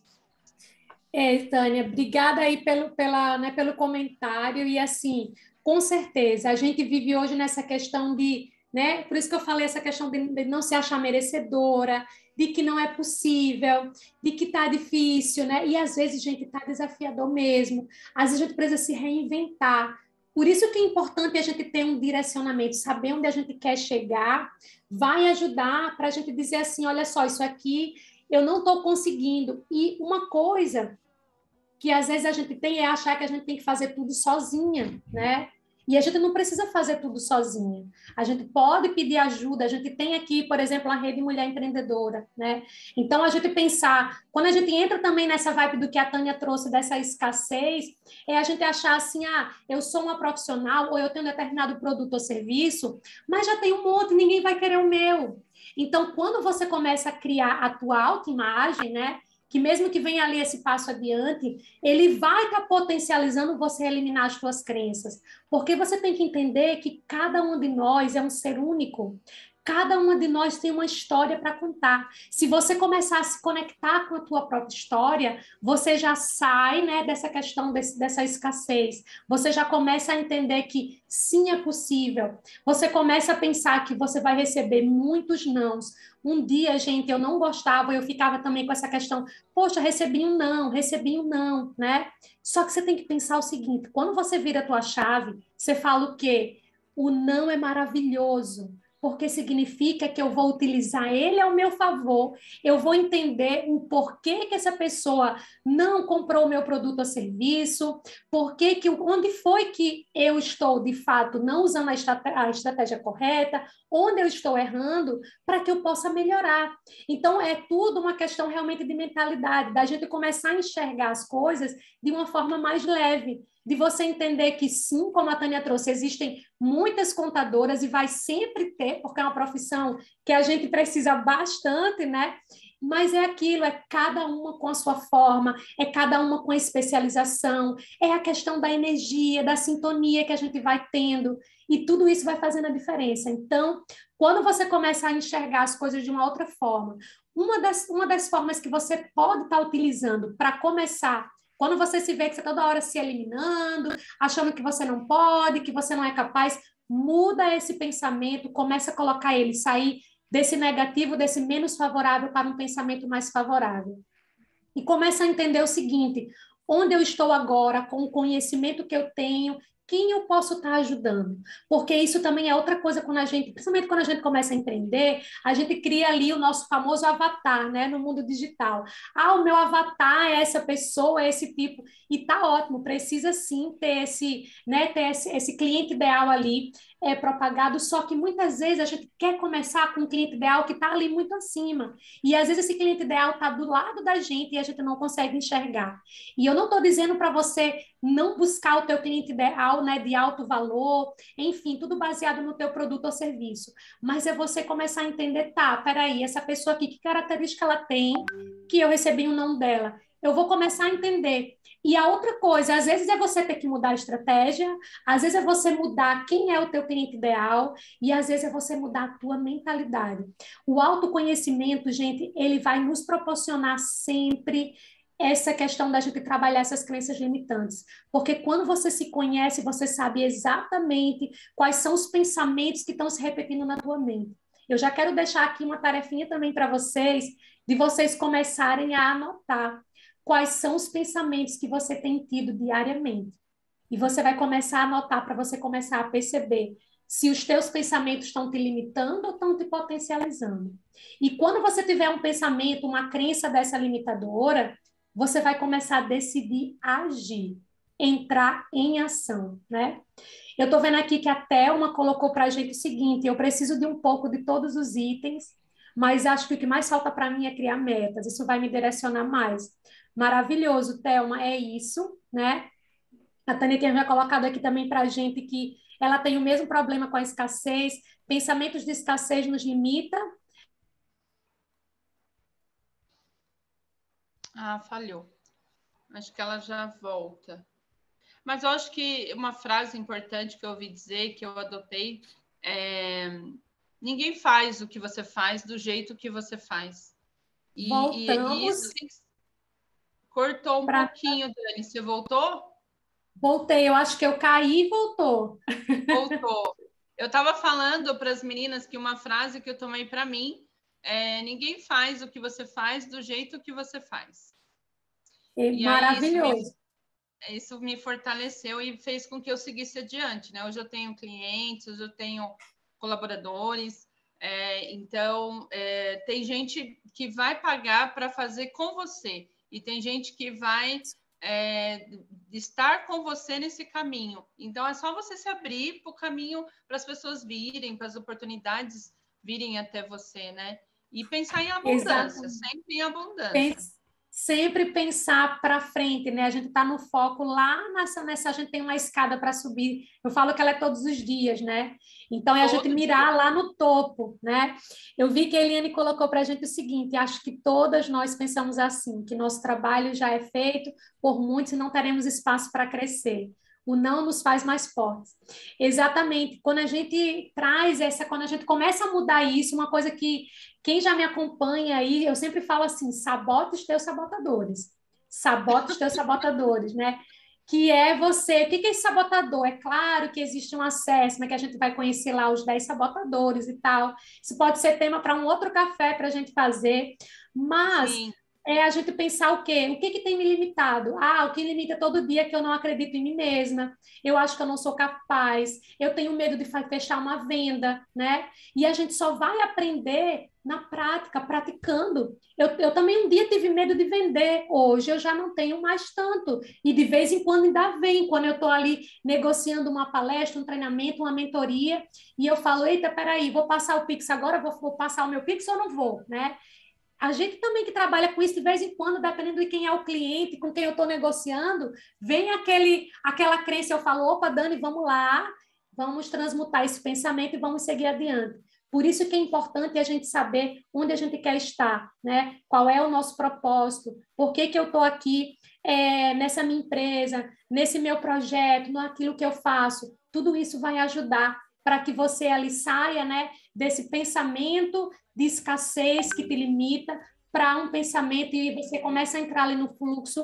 É, Tânia, obrigada aí pelo, pela, né, pelo comentário. E assim, com certeza, a gente vive hoje nessa questão de, né? Por isso que eu falei essa questão de, de não se achar merecedora, de que não é possível, de que tá difícil, né? E às vezes, gente, tá desafiador mesmo. Às vezes a gente precisa se reinventar. Por isso que é importante a gente ter um direcionamento, saber onde a gente quer chegar, vai ajudar para a gente dizer assim, olha só, isso aqui eu não estou conseguindo. E uma coisa que às vezes a gente tem é achar que a gente tem que fazer tudo sozinha, né? E a gente não precisa fazer tudo sozinha. A gente pode pedir ajuda. A gente tem aqui, por exemplo, a Rede Mulher Empreendedora, né? Então, a gente pensar... Quando a gente entra também nessa vibe do que a Tânia trouxe, dessa escassez, é a gente achar assim, ah, eu sou uma profissional ou eu tenho um determinado produto ou serviço, mas já tem um monte, ninguém vai querer o meu. Então, quando você começa a criar a tua autoimagem, né? Que mesmo que venha ali esse passo adiante, ele vai estar tá potencializando você eliminar as suas crenças. Porque você tem que entender que cada um de nós é um ser único. Cada uma de nós tem uma história para contar. Se você começar a se conectar com a tua própria história, você já sai, né, dessa questão desse, dessa escassez. Você já começa a entender que sim, é possível. Você começa a pensar que você vai receber muitos nãos. Um dia, gente, eu não gostava, eu ficava também com essa questão, poxa, recebi um não, recebi um não, né? Só que você tem que pensar o seguinte, quando você vira a tua chave, você fala o quê? O não é maravilhoso, porque significa que eu vou utilizar ele ao meu favor, eu vou entender o porquê que essa pessoa não comprou o meu produto ou serviço, porquê que, onde foi que eu estou, de fato, não usando a estratégia, a estratégia correta, onde eu estou errando, para que eu possa melhorar. Então, é tudo uma questão realmente de mentalidade, da gente começar a enxergar as coisas de uma forma mais leve, de você entender que sim, como a Tânia trouxe, existem muitas contadoras e vai sempre ter, porque é uma profissão que a gente precisa bastante, né? Mas é aquilo, é cada uma com a sua forma, é cada uma com a especialização, é a questão da energia, da sintonia que a gente vai tendo, e tudo isso vai fazendo a diferença. Então, quando você começa a enxergar as coisas de uma outra forma, uma das, uma das formas que você pode estar utilizando para começar Quando você se vê que você toda hora se eliminando, achando que você não pode, que você não é capaz, muda esse pensamento, começa a colocar ele, sair desse negativo, desse menos favorável para um pensamento mais favorável. E começa a entender o seguinte, onde eu estou agora, com o conhecimento que eu tenho, quem eu posso estar ajudando? Porque isso também é outra coisa quando a gente, principalmente quando a gente começa a empreender, a gente cria ali o nosso famoso avatar, né, no mundo digital. Ah, o meu avatar é essa pessoa, é esse tipo, e tá ótimo, precisa sim ter esse, né, ter esse, esse cliente ideal ali é, propagado, só que muitas vezes a gente quer começar com um cliente ideal que está ali muito acima, e às vezes esse cliente ideal está do lado da gente e a gente não consegue enxergar. E eu não estou dizendo para você não buscar o teu cliente ideal, né, de alto valor, enfim, tudo baseado no teu produto ou serviço. Mas é você começar a entender, tá, peraí, essa pessoa aqui, que característica ela tem que eu recebi o nome dela? Eu vou começar a entender. E a outra coisa, às vezes é você ter que mudar a estratégia, às vezes é você mudar quem é o teu cliente ideal e às vezes é você mudar a tua mentalidade. O autoconhecimento, gente, ele vai nos proporcionar sempre essa questão da gente trabalhar essas crenças limitantes. Porque quando você se conhece, você sabe exatamente quais são os pensamentos que estão se repetindo na tua mente. Eu já quero deixar aqui uma tarefinha também para vocês, de vocês começarem a anotar quais são os pensamentos que você tem tido diariamente. E você vai começar a anotar para você começar a perceber se os teus pensamentos estão te limitando ou estão te potencializando. E quando você tiver um pensamento, uma crença dessa limitadora, você vai começar a decidir agir, entrar em ação, né? Eu estou vendo aqui que a Thelma colocou para a gente o seguinte, eu preciso de um pouco de todos os itens, mas acho que o que mais falta para mim é criar metas, isso vai me direcionar mais. Maravilhoso, Thelma, é isso, né? A Tânia tinha já colocado aqui também para a gente que ela tem o mesmo problema com a escassez, pensamentos de escassez nos limita. Ah, falhou. Acho que ela já volta. Mas eu acho que uma frase importante que eu ouvi dizer, que eu adotei, é: ninguém faz o que você faz do jeito que você faz. E, Voltamos. E, e isso cortou um pra... pouquinho, Dani. Você voltou? Voltei, eu acho que eu caí e voltou. Voltou. Eu estava falando para as meninas que uma frase que eu tomei para mim é: ninguém faz o que você faz do jeito que você faz. É e maravilhoso. Aí, isso me, isso me fortaleceu e fez com que eu seguisse adiante, né? Hoje eu tenho clientes, hoje eu tenho colaboradores, é, então é, tem gente que vai pagar para fazer com você e tem gente que vai é, estar com você nesse caminho. Então é só você se abrir para o caminho, para as pessoas virem, para as oportunidades virem até você, né? E pensar em abundância, Exatamente. sempre em abundância. Pense... Sempre pensar para frente, né? A gente está no foco lá nessa, nessa, a gente tem uma escada para subir. Eu falo que ela é todos os dias, né? Então é a gente mirar lá no topo, né? Eu vi que a Eliane colocou para a gente o seguinte: acho que todas nós pensamos assim, que nosso trabalho já é feito por muitos e não teremos espaço para crescer. O não nos faz mais fortes. Exatamente. Quando a gente traz essa, quando a gente começa a mudar isso, uma coisa que quem já me acompanha aí, eu sempre falo assim: sabote os teus sabotadores. Sabote os teus sabotadores, né? Que é você. O que é esse sabotador? É claro que existe um acesso, né, que a gente vai conhecer lá os dez sabotadores e tal. Isso pode ser tema para um outro café para a gente fazer, mas Sim. é a gente pensar o quê? O que, que tem me limitado? Ah, o que limita todo dia é que eu não acredito em mim mesma, eu acho que eu não sou capaz, eu tenho medo de fechar uma venda, né? E a gente só vai aprender na prática, praticando. Eu, eu também um dia tive medo de vender, hoje eu já não tenho mais tanto. E de vez em quando ainda vem, quando eu estou ali negociando uma palestra, um treinamento, uma mentoria, e eu falo: eita, peraí, vou passar o Pix agora, vou, vou passar o meu Pix ou não vou, né? A gente também que trabalha com isso, de vez em quando, dependendo de quem é o cliente, com quem eu estou negociando, vem aquele, aquela crença, eu falo: opa, Dani, vamos lá, vamos transmutar esse pensamento e vamos seguir adiante. Por isso que é importante a gente saber onde a gente quer estar, né? Qual é o nosso propósito, por que, que eu estou aqui é, nessa minha empresa, nesse meu projeto, naquilo que eu faço. Tudo isso vai ajudar para que você ali saia, né, desse pensamento de escassez que te limita para um pensamento e você começa a entrar ali no fluxo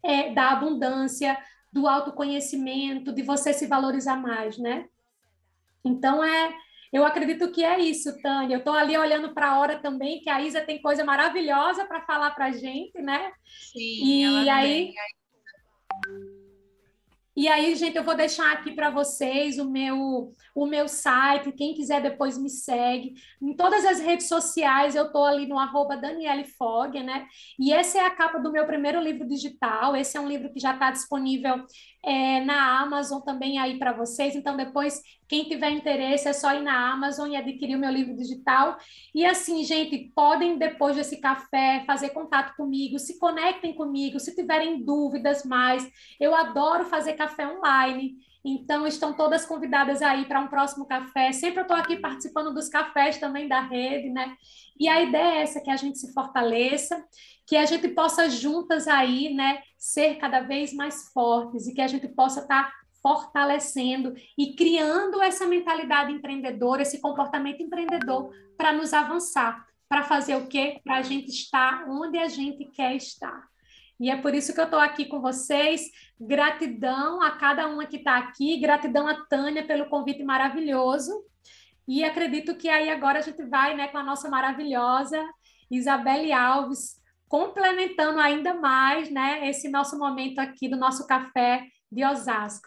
é, da abundância, do autoconhecimento, de você se valorizar mais, né? Então, é, eu acredito que é isso, Tânia. Eu estou ali olhando para a hora também, que a Isa tem coisa maravilhosa para falar para a gente, né? Sim, E ela aí... tem. E aí, gente, eu vou deixar aqui para vocês o meu, o meu site. Quem quiser depois me segue. Em todas as redes sociais, eu estou ali no arroba Daniele Fogg, né? E essa é a capa do meu primeiro livro digital. Esse é um livro que já está disponível é, na Amazon também aí para vocês. Então, depois, quem tiver interesse, é só ir na Amazon e adquirir o meu livro digital. E assim, gente, podem, depois desse café, fazer contato comigo, se conectem comigo, se tiverem dúvidas mais. Eu adoro fazer café online, então estão todas convidadas aí para um próximo café. Sempre eu estou aqui participando dos cafés também da rede, né? E a ideia é essa, que a gente se fortaleça, que a gente possa juntas aí, né, ser cada vez mais fortes e que a gente possa estar fortalecendo e criando essa mentalidade empreendedora, esse comportamento empreendedor para nos avançar, para fazer o quê? Para a gente estar onde a gente quer estar. E é por isso que eu estou aqui com vocês. Gratidão a cada uma que está aqui, gratidão a Tânia pelo convite maravilhoso. E acredito que aí agora a gente vai, né, com a nossa maravilhosa Isabelle Alves, complementando ainda mais, né, esse nosso momento aqui do nosso café de Osasco.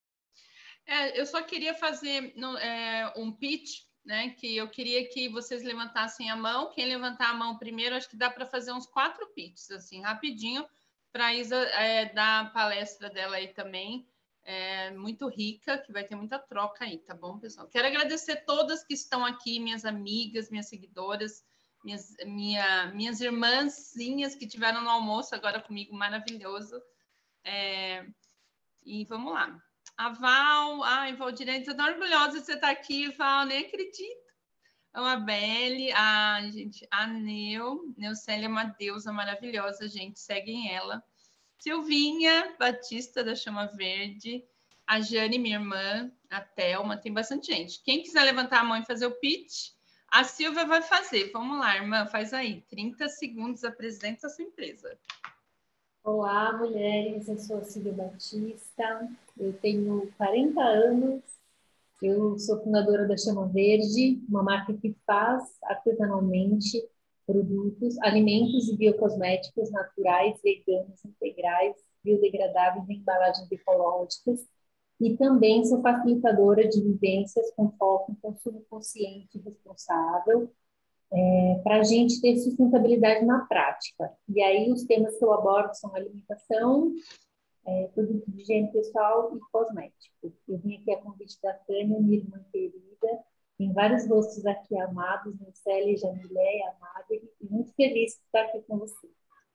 É, eu só queria fazer no, é, um pitch, né? Que eu queria que vocês levantassem a mão. Quem levantar a mão primeiro, acho que dá para fazer uns quatro pitches, assim, rapidinho, para a Isa é, dar a palestra dela aí também. É, muito rica, que vai ter muita troca aí, tá bom, pessoal? Quero agradecer todas que estão aqui, minhas amigas, minhas seguidoras, minhas, minha, minhas irmãzinhas que tiveram no almoço agora comigo, maravilhoso. É, e vamos lá. A Val, ai, Valdirene, estou tão orgulhosa de você estar aqui, Val, nem acredito. A Mabelle, a gente, a Neu, Neucélia é uma deusa maravilhosa, gente, seguem ela. Silvinha Batista, da Chama Verde, a Jane, minha irmã, a Thelma, tem bastante gente. Quem quiser levantar a mão e fazer o pitch, a Silvia vai fazer. Vamos lá, irmã, faz aí. trinta segundos, apresenta a sua empresa. Olá, mulheres, eu sou a Silvia Batista, eu tenho quarenta anos, eu sou fundadora da Chama Verde, uma marca que faz artesanalmente produtos, alimentos e biocosméticos naturais, veganos, integrais, biodegradáveis e embalagens ecológicas, e também sou facilitadora de vivências com foco em consumo consciente e responsável, É, para a gente ter sustentabilidade na prática. E aí os temas que eu abordo são alimentação, é, produto de higiene pessoal e cosmético. Eu vim aqui a convite da Tânia, minha irmã querida, tem vários rostos aqui amados, Marcele, Jamilé, Amada, e muito feliz de estar aqui com você.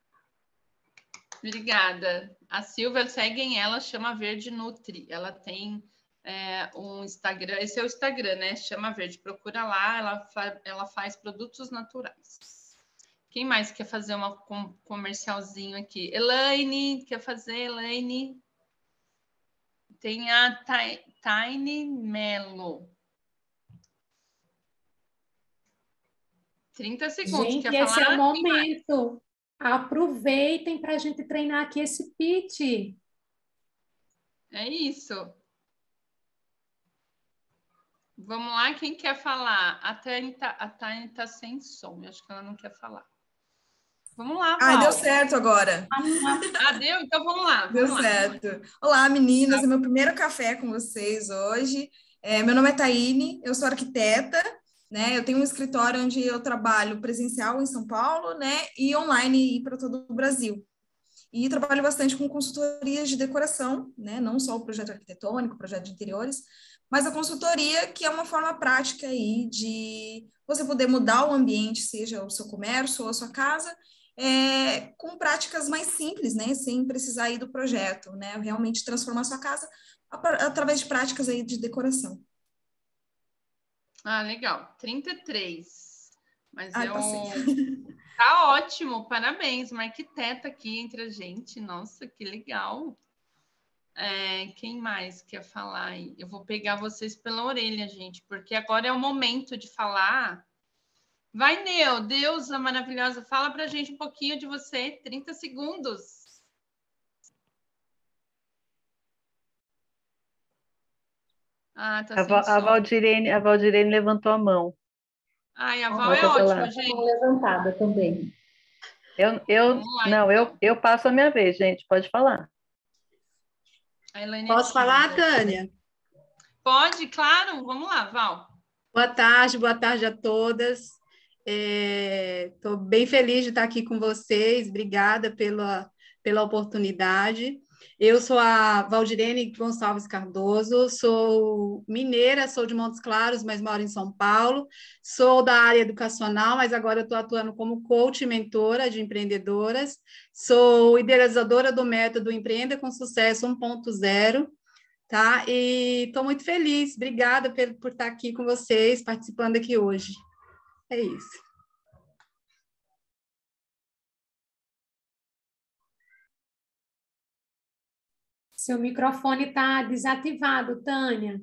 Obrigada. A Silvia, seguem ela, Chama Verde Nutri. Ela tem é, um Instagram, esse é o Instagram, né? Chama Verde, procura lá, ela, fa ela faz produtos naturais. Quem mais quer fazer uma com comercialzinho aqui? Elaine, quer fazer, Elaine? Tem a Tiny Melo. trinta segundos, Gente, quer esse falar? é o momento. Aproveitem para a gente treinar aqui esse pitch. É isso. Vamos lá, quem quer falar? A Tânia tá, a Tânia tá sem som, eu acho que ela não quer falar. Vamos lá, Val. Ah, deu certo agora. Ah, deu? Então vamos lá. Vamos deu lá. certo. Olá, meninas, é meu primeiro café com vocês hoje. É, meu nome é Taine, eu sou arquiteta, né? Eu tenho um escritório onde eu trabalho presencial em São Paulo, né? E online e para todo o Brasil. E trabalho bastante com consultorias de decoração, né? Não só o projeto arquitetônico, o projeto de interiores, mas a consultoria, que é uma forma prática aí de você poder mudar o ambiente, seja o seu comércio ou a sua casa, é, com práticas mais simples, né? Sem precisar ir do projeto, né? Realmente transformar a sua casa através de práticas aí de decoração. Ah, legal. trinta e três. Mas Ai, eu... passei. Tá ótimo, parabéns. Uma arquiteta aqui entre a gente. Nossa, que legal. É, quem mais quer falar aí? Eu vou pegar vocês pela orelha, gente, porque agora é o momento de falar. Vai, Neu, deusa maravilhosa, fala pra gente um pouquinho de você. trinta segundos. Ah, tá A, sem Va- a som. Valdirene, a Valdirene levantou a mão. Ai, a Val Pode é ótima, falar. gente. Mão levantada também. Eu, eu, Vamos lá, não, eu, então. eu passo a minha vez, gente. Pode falar. A Elaine é Posso falar, tímida. Tânia? Pode, claro. Vamos lá, Val. Boa tarde, boa tarde a todas. Estou bem feliz de estar aqui com vocês. Obrigada pela, pela oportunidade. Eu sou a Valdirene Gonçalves Cardoso, sou mineira, sou de Montes Claros, mas moro em São Paulo. Sou da área educacional, mas agora estou atuando como coach e mentora de empreendedoras. Sou idealizadora do método Empreenda com Sucesso um ponto zero. Tá? E estou muito feliz. Obrigada por, por estar aqui com vocês, participando aqui hoje. É isso. Seu microfone está desativado, Tânia.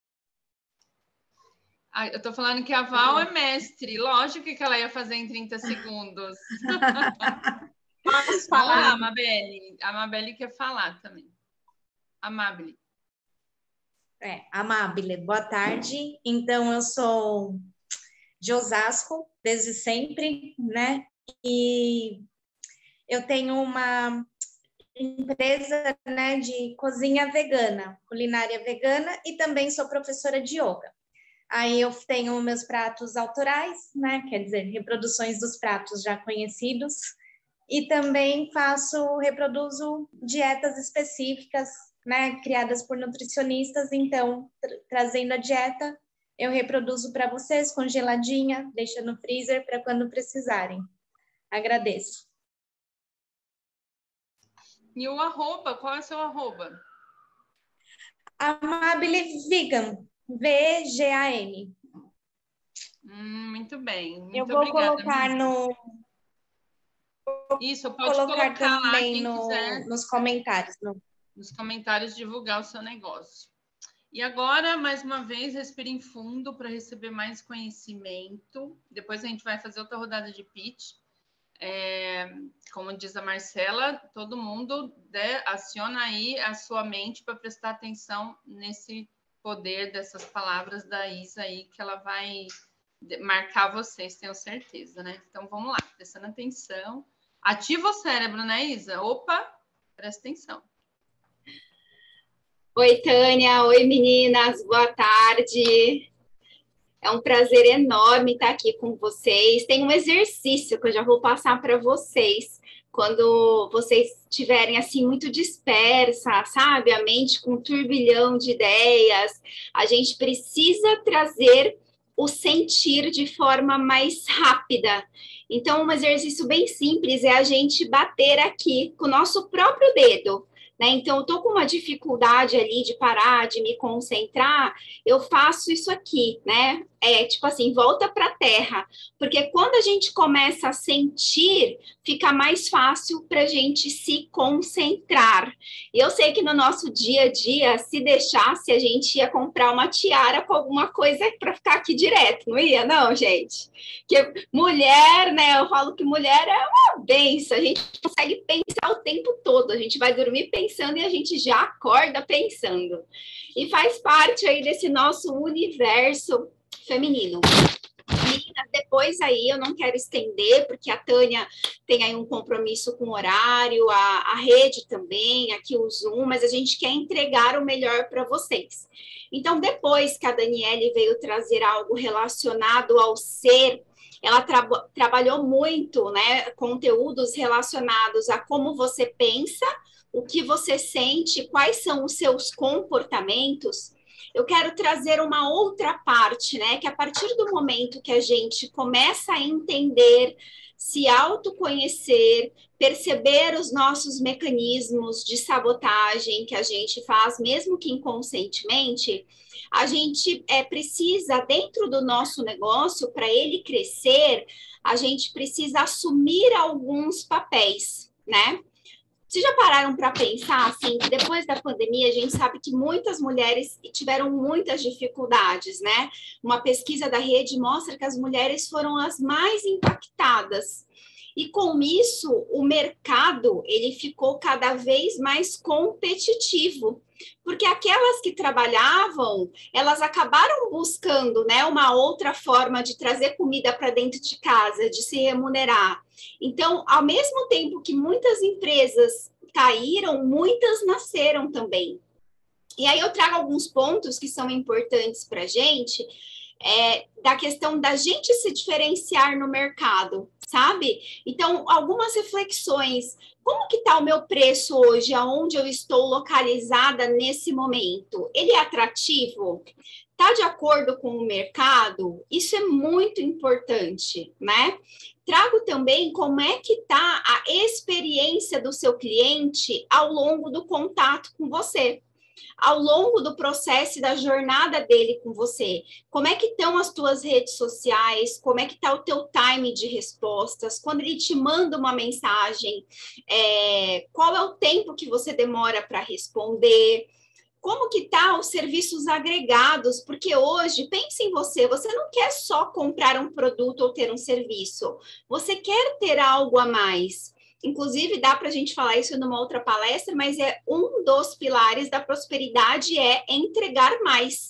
Ah, eu tô falando que a Val é mestre. Lógico que ela ia fazer em trinta segundos. Posso Vamos lá, falar? Amabile. A Amabile quer falar também. Amabile. É, Amábile, boa tarde. Então, eu sou de Osasco, desde sempre, né? E eu tenho uma empresa, né, de cozinha vegana, culinária vegana, e também sou professora de yoga. Aí eu tenho meus pratos autorais, né? Quer dizer, reproduções dos pratos já conhecidos. E também faço, reproduzo dietas específicas, né, criadas por nutricionistas. Então, tra- trazendo a dieta, eu reproduzo para vocês, congeladinha, deixo no freezer para quando precisarem. Agradeço. E o arroba, qual é o seu arroba? Amabile Vegan, V G A N. Hum, muito bem. Muito Eu vou obrigada. colocar amiga. no, Isso, pode colocar colocar lá também quem no, quiser nos comentários. no- nos comentários divulgar o seu negócio. E agora, mais uma vez, respirem fundo para receber mais conhecimento. Depois a gente vai fazer outra rodada de pitch. É, como diz a Marcela, todo mundo, né, aciona aí a sua mente para prestar atenção nesse poder dessas palavras da Isa aí, que ela vai de- marcar vocês, tenho certeza, né? Então vamos lá, prestando atenção. Ativa o cérebro, né, Isa? Opa, presta atenção. Oi, Tânia. Oi, meninas. Boa tarde. É um prazer enorme estar aqui com vocês. Tem um exercício que eu já vou passar para vocês. Quando vocês estiverem assim muito dispersa, sabe? A mente com um turbilhão de ideias, a gente precisa trazer o sentir de forma mais rápida. Então, um exercício bem simples é a gente bater aqui com o nosso próprio dedo. Né? Então, eu estou com uma dificuldade ali de parar, de me concentrar, eu faço isso aqui, né? É tipo assim, volta para a terra, porque quando a gente começa a sentir, fica mais fácil para a gente se concentrar. E eu sei que no nosso dia a dia, se deixasse, a gente ia comprar uma tiara com alguma coisa para ficar aqui direto, não ia, não, gente? Porque mulher, né? Eu falo que mulher é uma benção, a gente consegue pensar o tempo todo, a gente vai dormir pensando e a gente já acorda pensando. E faz parte aí desse nosso universo feminino. Meninas, depois aí eu não quero estender, porque a Tânia tem aí um compromisso com o horário, a, a rede também, aqui o Zoom, mas a gente quer entregar o melhor para vocês. Então, depois que a Daniele veio trazer algo relacionado ao ser, ela tra trabalhou muito, né, conteúdos relacionados a como você pensa, o que você sente, quais são os seus comportamentos. Eu quero trazer uma outra parte, né? Que a partir do momento que a gente começa a entender, se autoconhecer, perceber os nossos mecanismos de sabotagem que a gente faz, mesmo que inconscientemente, a gente é, precisa, dentro do nosso negócio, para ele crescer, a gente precisa assumir alguns papéis, né? Vocês já pararam para pensar, assim, que depois da pandemia, a gente sabe que muitas mulheres tiveram muitas dificuldades, né? Uma pesquisa da rede mostra que as mulheres foram as mais impactadas. E com isso, o mercado, ele ficou cada vez mais competitivo. porque aquelas que trabalhavam, elas acabaram buscando, né, uma outra forma de trazer comida para dentro de casa, de se remunerar. Então, ao mesmo tempo que muitas empresas caíram, muitas nasceram também. E aí eu trago alguns pontos que são importantes para a gente, é, da questão da gente se diferenciar no mercado, sabe? Então, algumas reflexões. Como que está o meu preço hoje, aonde eu estou localizada nesse momento? Ele é atrativo? Está de acordo com o mercado? Isso é muito importante, né? Trago também como é que está a experiência do seu cliente ao longo do contato com você, ao longo do processo e da jornada dele com você. Como é que estão as tuas redes sociais? Como é que está o teu time de respostas? Quando ele te manda uma mensagem, é, qual é o tempo que você demora para responder? Como que tá os serviços agregados? Porque hoje, pense em você, você não quer só comprar um produto ou ter um serviço, você quer ter algo a mais. Inclusive, dá para a gente falar isso numa outra palestra, mas é um dos pilares da prosperidade é entregar mais.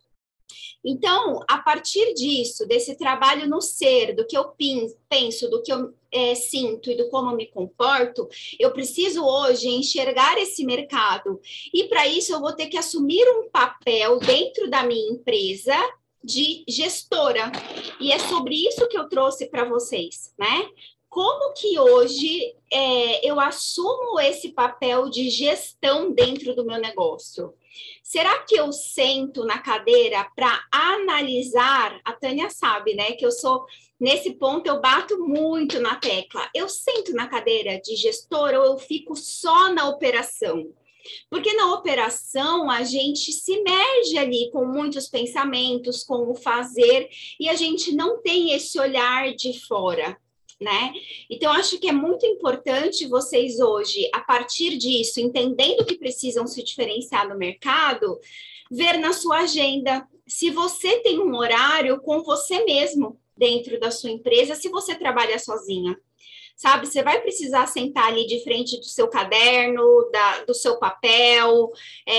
Então, a partir disso, desse trabalho no ser, do que eu penso, do que eu é, sinto e do como eu me comporto, eu preciso hoje enxergar esse mercado. E para isso eu vou ter que assumir um papel dentro da minha empresa de gestora. E é sobre isso que eu trouxe para vocês, né? Como que hoje é, eu assumo esse papel de gestão dentro do meu negócio? Será que eu sento na cadeira para analisar? A Tânia sabe, né? Que eu sou, nesse ponto, eu bato muito na tecla. Eu sento na cadeira de gestor ou eu fico só na operação? Porque na operação a gente se imerge ali com muitos pensamentos, com o fazer, e a gente não tem esse olhar de fora, né? Então, acho que é muito importante vocês hoje, a partir disso, entendendo que precisam se diferenciar no mercado, ver na sua agenda se você tem um horário com você mesmo dentro da sua empresa, se você trabalha sozinha. Sabe, você vai precisar sentar ali de frente do seu caderno, da, do seu papel,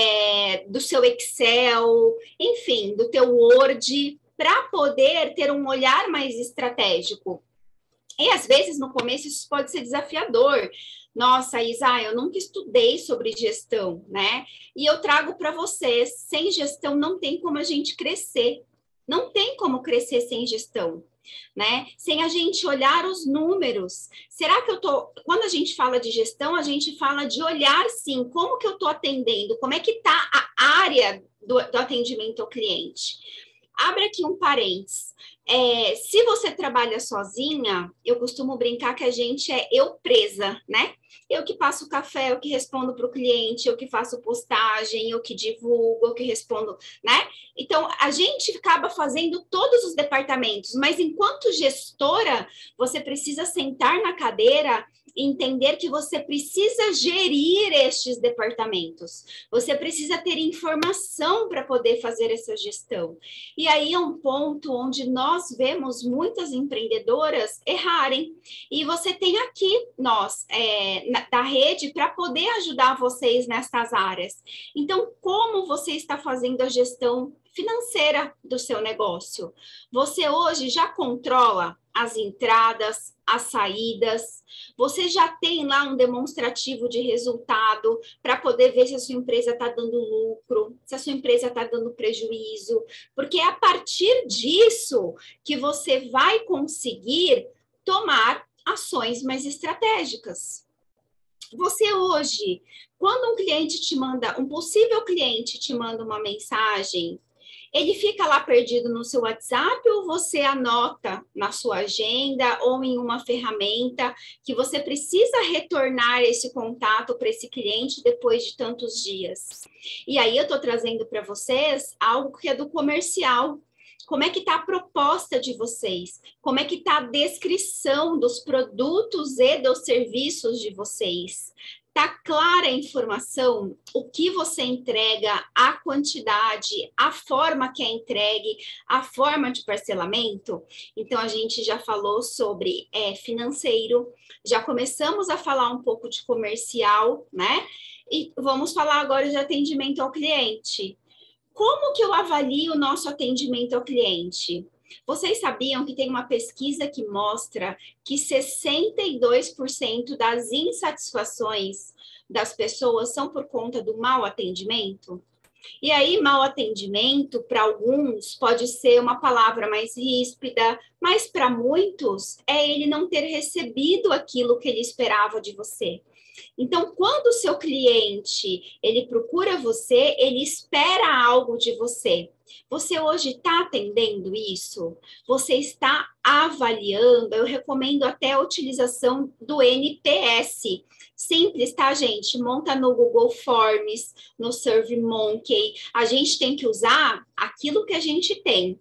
é, do seu Excel, enfim, do teu Word, para poder ter um olhar mais estratégico. E, às vezes, no começo, isso pode ser desafiador. Nossa, Isa, eu nunca estudei sobre gestão, né? E eu trago para vocês, sem gestão não tem como a gente crescer. Não tem como crescer sem gestão, né? Sem a gente olhar os números. Será que eu tô... Quando a gente fala de gestão, a gente fala de olhar, sim, como que eu tô atendendo, como é que tá a área do, do atendimento ao cliente. Abre aqui um parênteses. É, se você trabalha sozinha, eu costumo brincar que a gente é eu presa, né? Eu que passo o café, eu que respondo para o cliente, eu que faço postagem, eu que divulgo, eu que respondo, né? Então, a gente acaba fazendo todos os departamentos, mas enquanto gestora, você precisa sentar na cadeira e entender que você precisa gerir estes departamentos. Você precisa ter informação para poder fazer essa gestão. E aí é um ponto onde nós vemos muitas empreendedoras errarem. E você tem aqui nós, é, na, da rede, para poder ajudar vocês nessas áreas. Então, como você está fazendo a gestão financeira do seu negócio? Você hoje já controla as entradas, as saídas, você já tem lá um demonstrativo de resultado para poder ver se a sua empresa está dando lucro, se a sua empresa está dando prejuízo, porque é a partir disso que você vai conseguir tomar ações mais estratégicas. Você hoje, quando um cliente te manda, um possível cliente te manda uma mensagem, ele fica lá perdido no seu WhatsApp ou você anota na sua agenda ou em uma ferramenta que você precisa retornar esse contato para esse cliente depois de tantos dias? E aí eu estou trazendo para vocês algo que é do comercial. Como é que está a proposta de vocês? Como é que está a descrição dos produtos e dos serviços de vocês? Tá clara a informação, o que você entrega, a quantidade, a forma que é entregue, a forma de parcelamento? Então, a gente já falou sobre é, financeiro, já começamos a falar um pouco de comercial, né? E vamos falar agora de atendimento ao cliente. Como que eu avalio o nosso atendimento ao cliente? Vocês sabiam que tem uma pesquisa que mostra que sessenta e dois por cento das insatisfações das pessoas são por conta do mau atendimento? E aí, mau atendimento, para alguns, pode ser uma palavra mais ríspida, mas para muitos, é ele não ter recebido aquilo que ele esperava de você. Então, quando o seu cliente, ele procura você, ele espera algo de você. Você hoje está atendendo isso? Você está avaliando? Eu recomendo até a utilização do N P S. Simples, tá, gente? Monta no Google Forms, no SurveyMonkey. A gente tem que usar aquilo que a gente tem.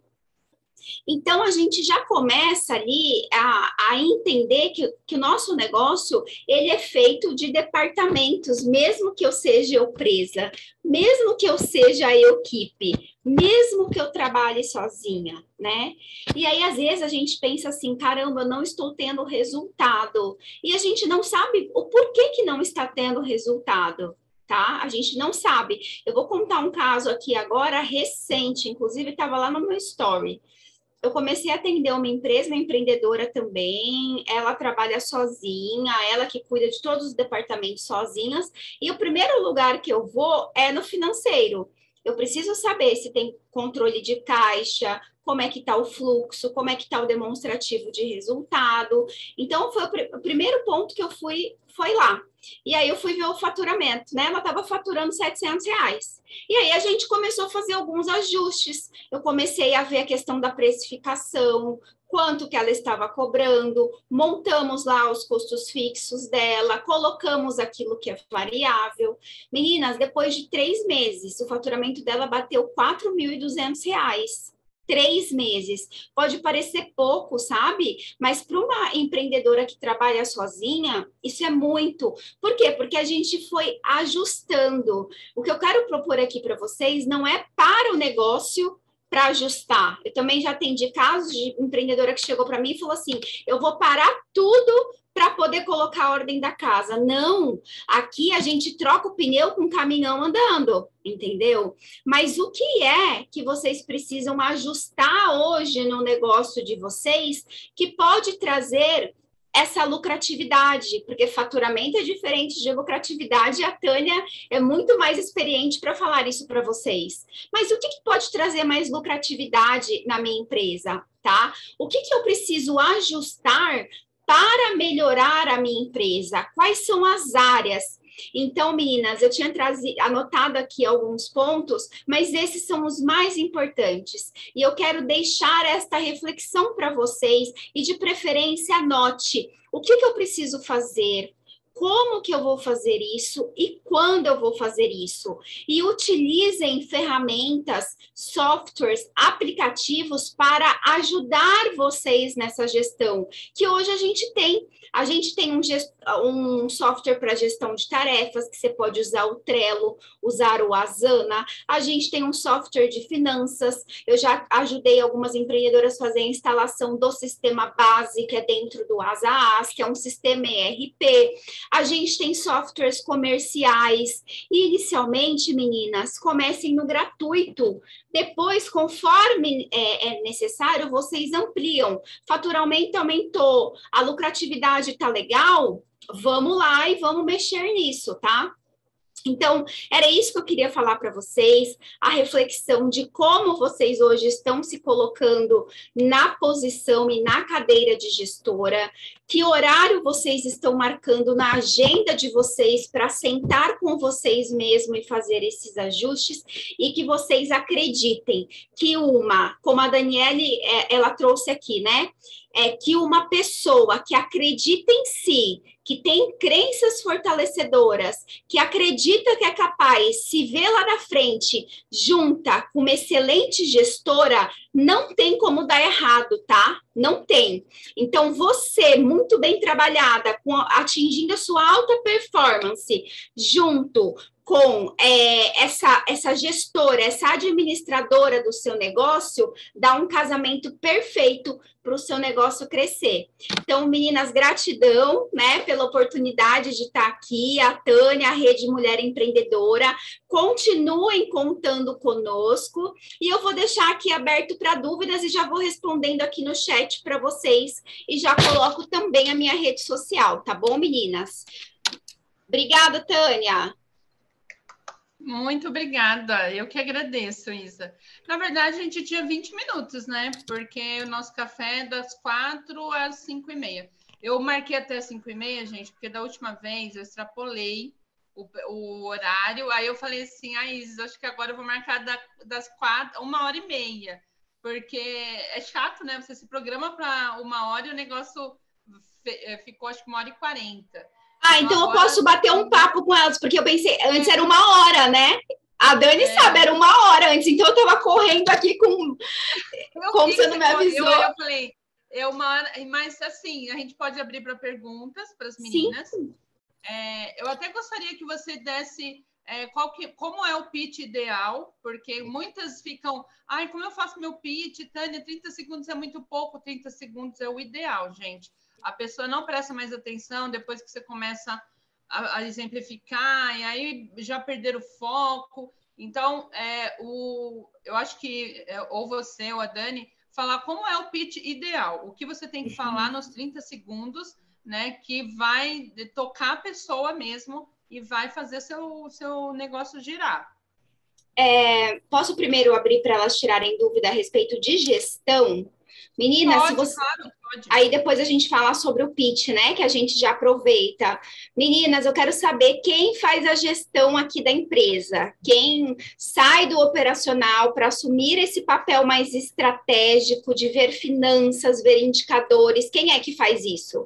Então, a gente já começa ali a, a entender que, que o nosso negócio, ele é feito de departamentos, mesmo que eu seja eu presa, mesmo que eu seja a equipe, mesmo que eu trabalhe sozinha, né? E aí, às vezes, a gente pensa assim, caramba, eu não estou tendo resultado. E a gente não sabe o porquê que não está tendo resultado. Tá? A gente não sabe. Eu vou contar um caso aqui agora, recente, inclusive estava lá no meu story. Eu comecei a atender uma empresa, uma empreendedora também, ela trabalha sozinha, ela que cuida de todos os departamentos sozinhas, e o primeiro lugar que eu vou é no financeiro. Eu preciso saber se tem controle de caixa, como é que está o fluxo, como é que está o demonstrativo de resultado. Então, foi o, pr o primeiro ponto que eu fui, foi lá. E aí eu fui ver o faturamento, né? Ela estava faturando setecentos reais. E aí a gente começou a fazer alguns ajustes. Eu comecei a ver a questão da precificação, quanto que ela estava cobrando, montamos lá os custos fixos dela, colocamos aquilo que é variável. Meninas, depois de três meses, o faturamento dela bateu quatro mil e duzentos reais. Três meses. Pode parecer pouco, sabe? Mas para uma empreendedora que trabalha sozinha, isso é muito. Por quê? Porque a gente foi ajustando. O que eu quero propor aqui para vocês não é para o negócio para ajustar. Eu também já atendi casos de empreendedora que chegou para mim e falou assim, eu vou parar tudo para poder colocar a ordem da casa. Não, aqui a gente troca o pneu com o caminhão andando, entendeu? Mas o que é que vocês precisam ajustar hoje no negócio de vocês que pode trazer essa lucratividade? Porque faturamento é diferente de lucratividade e a Tânia é muito mais experiente para falar isso para vocês. Mas o que, que pode trazer mais lucratividade na minha empresa, tá? O que, que eu preciso ajustar para melhorar a minha empresa? Quais são as áreas? Então, meninas, eu tinha trazido, anotado aqui alguns pontos, mas esses são os mais importantes. E eu quero deixar esta reflexão para vocês e, de preferência, anote o que, que eu preciso fazer, como que eu vou fazer isso e quando eu vou fazer isso. E utilizem ferramentas, softwares, aplicativos para ajudar vocês nessa gestão, que hoje a gente tem. A gente tem um, gest... um software para gestão de tarefas, que você pode usar o Trello, usar o Asana. A gente tem um software de finanças. Eu já ajudei algumas empreendedoras a fazer a instalação do sistema base, que é dentro do ASAAS, que é um sistema E R P. A gente tem softwares comerciais. E, inicialmente, meninas, comecem no gratuito. Depois, conforme é, é necessário, vocês ampliam. Faturamento aumentou, a lucratividade está legal, vamos lá e vamos mexer nisso, tá? Então, era isso que eu queria falar para vocês, a reflexão de como vocês hoje estão se colocando na posição e na cadeira de gestora, que horário vocês estão marcando na agenda de vocês para sentar com vocês mesmo e fazer esses ajustes, e que vocês acreditem que uma, como a Daniele, ela trouxe aqui, né? É que uma pessoa que acredita em si, que tem crenças fortalecedoras, que acredita que é capaz, se vê lá na frente, junta com uma excelente gestora, não tem como dar errado, tá? Não tem. Então, você, muito bem trabalhada, com, atingindo a sua alta performance, junto com é, essa, essa gestora, essa administradora do seu negócio, dá um casamento perfeito para o seu negócio crescer. Então, meninas, gratidão, né, pela oportunidade de estar aqui, a Tânia, a Rede Mulher Empreendedora, continuem contando conosco, e eu vou deixar aqui aberto para dúvidas e já vou respondendo aqui no chat para vocês, e já coloco também a minha rede social, tá bom, meninas? Obrigada, Tânia. Muito obrigada, eu que agradeço, Isa. Na verdade, a gente tinha vinte minutos, né? Porque o nosso café é das quatro às cinco e meia. Eu marquei até cinco e meia, gente, porque da última vez eu extrapolei o, o horário. Aí eu falei assim, ah, Isa, acho que agora eu vou marcar da, das quatro, uma hora e meia. Porque é chato, né? Você se programa para uma hora e o negócio ficou, acho que uma hora e quarenta. Ah, então eu posso bater um papo com elas, porque eu pensei, antes era uma hora, né? A Dani é. sabe, era uma hora antes, então eu tava correndo aqui com... Eu como você não me avisou. Eu, eu falei, é uma hora, mas assim, a gente pode abrir para perguntas para as meninas. É, eu até gostaria que você desse é, qual que, como é o pitch ideal, porque muitas ficam, ai, como eu faço meu pitch, Tânia, trinta segundos é muito pouco, trinta segundos é o ideal, gente. A pessoa não presta mais atenção depois que você começa a, a exemplificar, e aí já perderam o foco. Então, é, o, eu acho que é, ou você ou a Dani, falar como é o pitch ideal, o que você tem que falar nos trinta segundos, né, que vai tocar a pessoa mesmo e vai fazer seu, seu negócio girar. É, posso primeiro abrir para elas tirarem dúvida a respeito de gestão? Meninas, pode, se você... claro, pode. Aí depois a gente fala sobre o pitch, né? Que a gente já aproveita. Meninas, eu quero saber quem faz a gestão aqui da empresa. Quem sai do operacional para assumir esse papel mais estratégico de ver finanças, ver indicadores. Quem é que faz isso?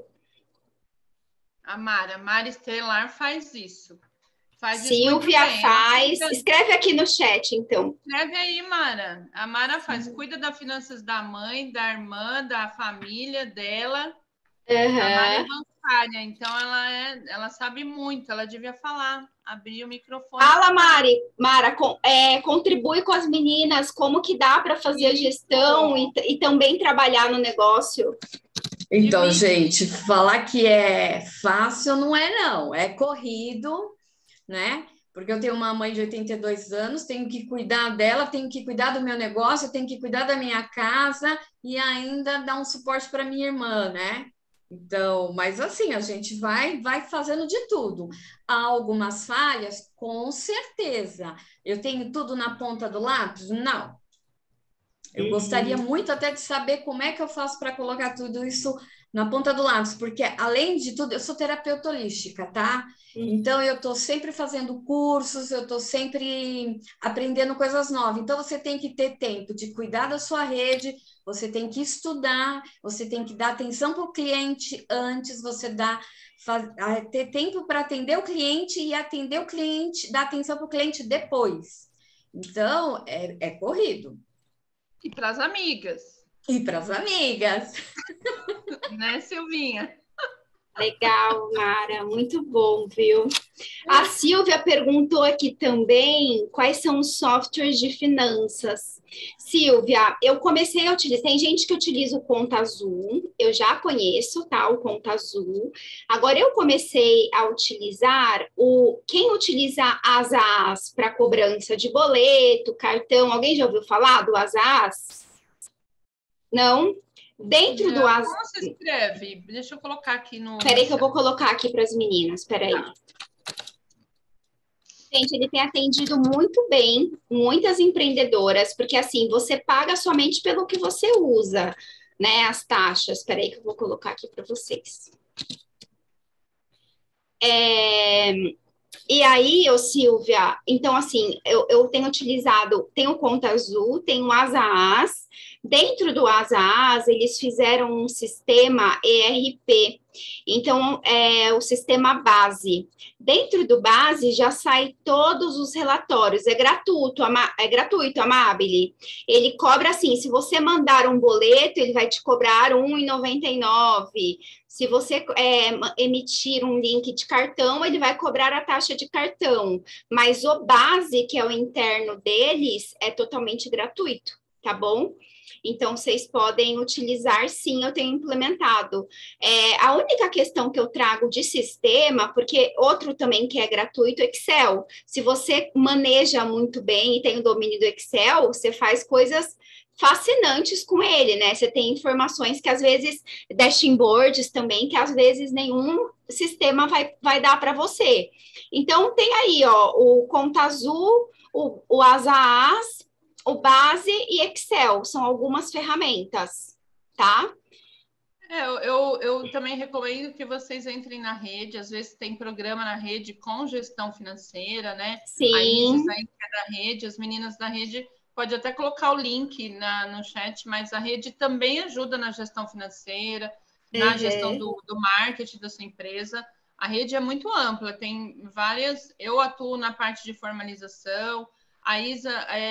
A Mara. Mara Estelar faz isso. Faz Silvia isso faz. Escreve aqui no chat, então. Escreve aí, Mara. A Mara faz. Cuida das finanças da mãe, da irmã, da família dela. Uhum. A Mara é bancária, então ela, é, ela sabe muito. Ela devia falar, abrir o microfone. Fala, Mari. Mara, com, é, contribui com as meninas. Como que dá para fazer a gestão e, e também trabalhar no negócio? Então, gente, falar que é fácil não é, não. É corrido, né? Porque eu tenho uma mãe de oitenta e dois anos, tenho que cuidar dela, tenho que cuidar do meu negócio, tenho que cuidar da minha casa e ainda dar um suporte para minha irmã, né? Então, mas assim, a gente vai, vai fazendo de tudo. Há algumas falhas? Com certeza. Eu tenho tudo na ponta do lápis? Não. Eu gostaria muito até de saber como é que eu faço para colocar tudo isso na ponta do lápis, porque, além de tudo, eu sou terapeuta holística, tá? Então, eu estou sempre fazendo cursos, eu estou sempre aprendendo coisas novas. Então, você tem que ter tempo de cuidar da sua rede, você tem que estudar, você tem que dar atenção para o cliente antes, você dá, faz, ter tempo para atender o cliente e atender o cliente, dar atenção para o cliente depois. Então, é, é corrido. E para as amigas. E para as amigas. Né, Silvinha? Legal, Mara, muito bom, viu? A Silvia perguntou aqui também quais são os softwares de finanças. Silvia, eu comecei a utilizar, tem gente que utiliza o Conta Azul, eu já conheço, tá, o Conta Azul. Agora eu comecei a utilizar o, quem utiliza Asas para cobrança de boleto, cartão, alguém já ouviu falar do Asas? Não? Dentro Não, do Asas... Como você escreve? Deixa eu colocar aqui no... Peraí que eu vou colocar aqui para as meninas, peraí. Tá. Gente, ele tem atendido muito bem muitas empreendedoras, porque assim, você paga somente pelo que você usa, né, as taxas. Espera aí que eu vou colocar aqui para vocês. É... E aí, ô Silvia, então assim, eu, eu tenho utilizado, tenho Conta Azul, tenho Asas, Dentro do Asa a Asa, eles fizeram um sistema E R P, então é o sistema base. Dentro do base já sai todos os relatórios, é gratuito, é gratuito, Amabile. Ele cobra assim, se você mandar um boleto, ele vai te cobrar um real e noventa e nove centavos. Se você é, emitir um link de cartão, ele vai cobrar a taxa de cartão. Mas o base, que é o interno deles, é totalmente gratuito, tá bom? Então, vocês podem utilizar, sim, eu tenho implementado. É, a única questão que eu trago de sistema, porque outro também que é gratuito, Excel. Se você maneja muito bem e tem o domínio do Excel, você faz coisas fascinantes com ele, né? Você tem informações que às vezes, dashboards também, que às vezes nenhum sistema vai, vai dar para você. Então, tem aí, ó, o Conta Azul, o, o Asa a Asa, o Base e Excel, são algumas ferramentas, tá? É, eu, eu, eu também recomendo que vocês entrem na rede, às vezes tem programa na rede com gestão financeira, né? Sim. A Isis aí que é da rede, as meninas da rede, pode até colocar o link na, no chat, mas a rede também ajuda na gestão financeira, na Uhum. gestão do, do marketing da sua empresa. A rede é muito ampla, tem várias... Eu atuo na parte de formalização, a Isa,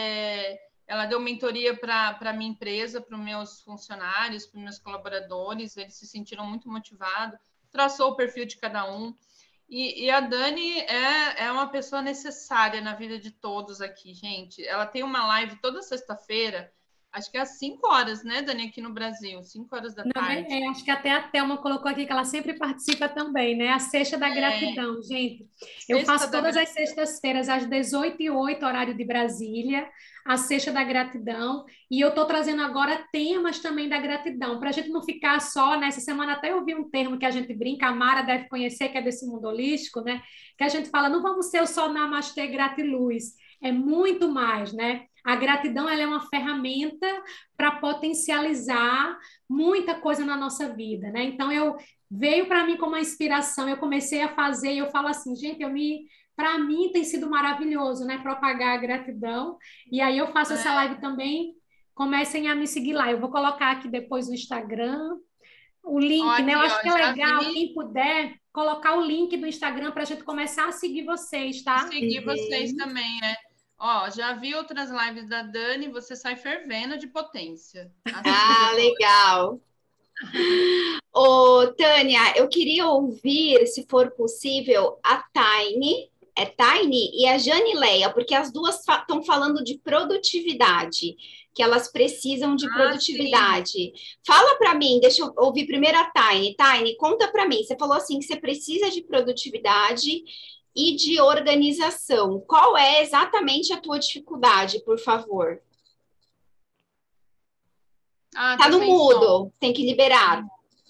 é, ela deu mentoria para a minha empresa, para os meus funcionários, para os meus colaboradores, eles se sentiram muito motivados, traçou o perfil de cada um. E, e a Dani é, é uma pessoa necessária na vida de todos aqui, gente. Ela tem uma live toda sexta-feira, acho que é às cinco horas, né, Dani, aqui no Brasil, cinco horas da Não, tarde. é, acho que até a Thelma colocou aqui que ela sempre participa também, né? A Sexta da Gratidão, é, gente. Eu Sexta faço todas gra... as sextas-feiras, às dezoito e oito, horário de Brasília, a Sexta da Gratidão. E eu estou trazendo agora temas também da gratidão, para a gente não ficar só, nessa semana até eu vi um termo que a gente brinca, a Mara deve conhecer, que é desse mundo holístico, né? Que a gente fala, não vamos ser só namastê, gratiluz. É muito mais, né? A gratidão ela é uma ferramenta para potencializar muita coisa na nossa vida, né? Então, eu veio para mim como uma inspiração, eu comecei a fazer e eu falo assim, gente, eu me... Para mim tem sido maravilhoso, né? Propagar a gratidão. E aí eu faço essa live também, comecem a me seguir lá. Eu vou colocar aqui depois no Instagram o link, ó, aqui, né? Eu acho ó, que é legal, vi... quem puder, colocar o link do Instagram para a gente começar a seguir vocês, tá? Seguir uhum. vocês também, né? Ó, já vi outras lives da Dani, você sai fervendo de potência. Ah, legal. Ô, Tânia, eu queria ouvir, se for possível, a Taine, é Taine e a Janileia, porque as duas estão fa- falando de produtividade, que elas precisam de ah, produtividade. Sim. Fala para mim, deixa eu ouvir primeiro a Taine. Taine, conta para mim, você falou assim que você precisa de produtividade e de organização. Qual é exatamente a tua dificuldade, por favor? Ah, tá, tá no mudo, som. Tem que liberar.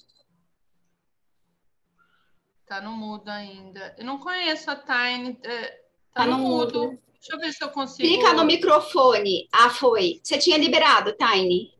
Tá no mudo ainda. Eu não conheço a Tiny. Tá, tá no, no mudo. mudo. Deixa eu ver se eu consigo. Clica no microfone. Ah, foi. Você tinha liberado, Tiny?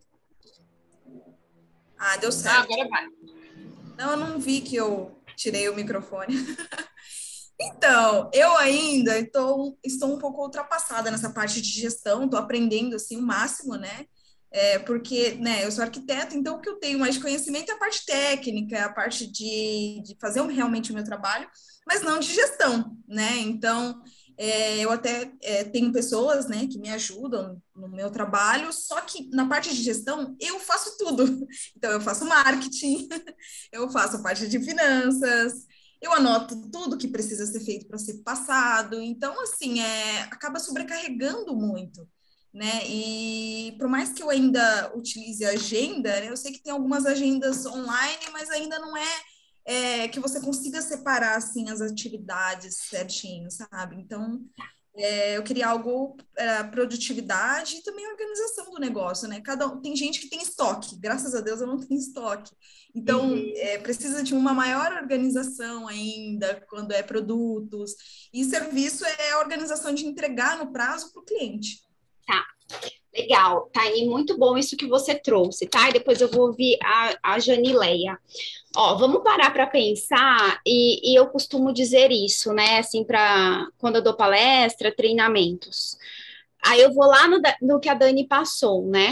Ah, deu certo. Ah, agora vai. Não, eu não vi que eu tirei o microfone. Então, eu ainda estou, estou um pouco ultrapassada nessa parte de gestão, estou aprendendo assim o máximo, né? É, porque, né, eu sou arquiteta, então o que eu tenho mais de conhecimento é a parte técnica, a parte de, de fazer realmente o meu trabalho, mas não de gestão, né? Então, é, eu até é, tenho pessoas, né, que me ajudam no meu trabalho, só que na parte de gestão eu faço tudo. Então, eu faço marketing, eu faço a parte de finanças, eu anoto tudo que precisa ser feito para ser passado. Então, assim, é, acaba sobrecarregando muito, né? E por mais que eu ainda utilize a agenda, né, eu sei que tem algumas agendas online, mas ainda não é, é que você consiga separar, assim, as atividades certinho, sabe? Então, é, eu queria algo para produtividade e também organização do negócio, né? Cada um, tem gente que tem estoque, graças a Deus eu não tenho estoque. Então, uhum. é, precisa de uma maior organização ainda, quando é produtos. E serviço é a organização de entregar no prazo para o cliente. Tá, legal. Tá aí, muito bom isso que você trouxe, tá? E depois eu vou ouvir a, a Janileia. Ó, vamos parar para pensar, e, e eu costumo dizer isso, né? Assim, para quando eu dou palestra, treinamentos. Aí eu vou lá no, no que a Dani passou, né?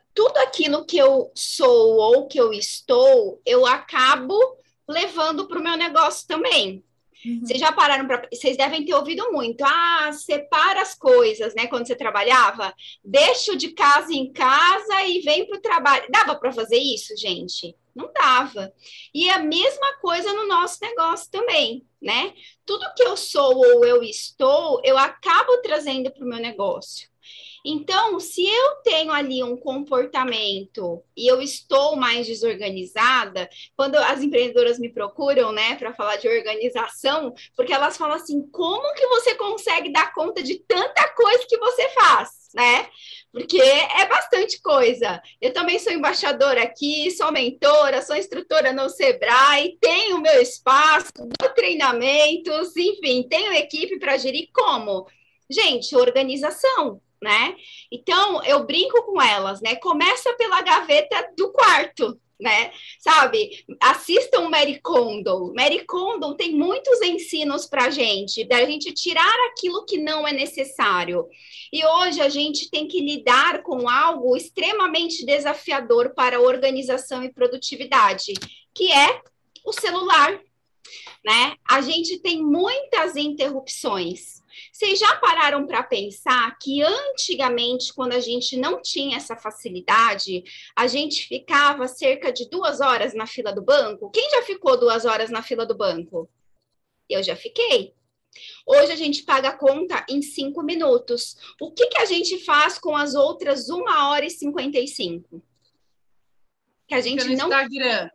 tudo aquilo que eu sou ou que eu estou, eu acabo levando para o meu negócio também. Uhum. Vocês já pararam para... Vocês devem ter ouvido muito. Ah, separa as coisas, né? Quando você trabalhava, deixa o de casa em casa e vem para o trabalho. Dava para fazer isso, gente? Não dava. E é a mesma coisa no nosso negócio também, né? Tudo que eu sou ou eu estou, eu acabo trazendo para o meu negócio. Então, se eu tenho ali um comportamento e eu estou mais desorganizada, quando as empreendedoras me procuram, né, para falar de organização, porque elas falam assim, como que você consegue dar conta de tanta coisa que você faz, né? Porque é bastante coisa. Eu também sou embaixadora aqui, sou mentora, sou instrutora no Sebrae, tenho meu espaço, dou treinamentos, enfim, tenho equipe para gerir como? Gente, organização. Né? Então, eu brinco com elas, né? Começa pela gaveta do quarto, né? Sabe? Assistam Marie Kondo. Marie Kondo tem muitos ensinos para gente, da gente tirar aquilo que não é necessário. E hoje a gente tem que lidar com algo extremamente desafiador para a organização e produtividade, que é o celular, né? A gente tem muitas interrupções. Vocês já pararam para pensar que antigamente, quando a gente não tinha essa facilidade, a gente ficava cerca de duas horas na fila do banco? Quem já ficou duas horas na fila do banco? Eu já fiquei. Hoje a gente paga a conta em cinco minutos. O que, que a gente faz com as outras uma hora e cinquenta e cinco? Que a gente Fica no não... Instagram.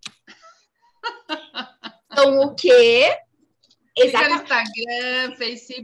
Então, o quê? Fica no Instagram,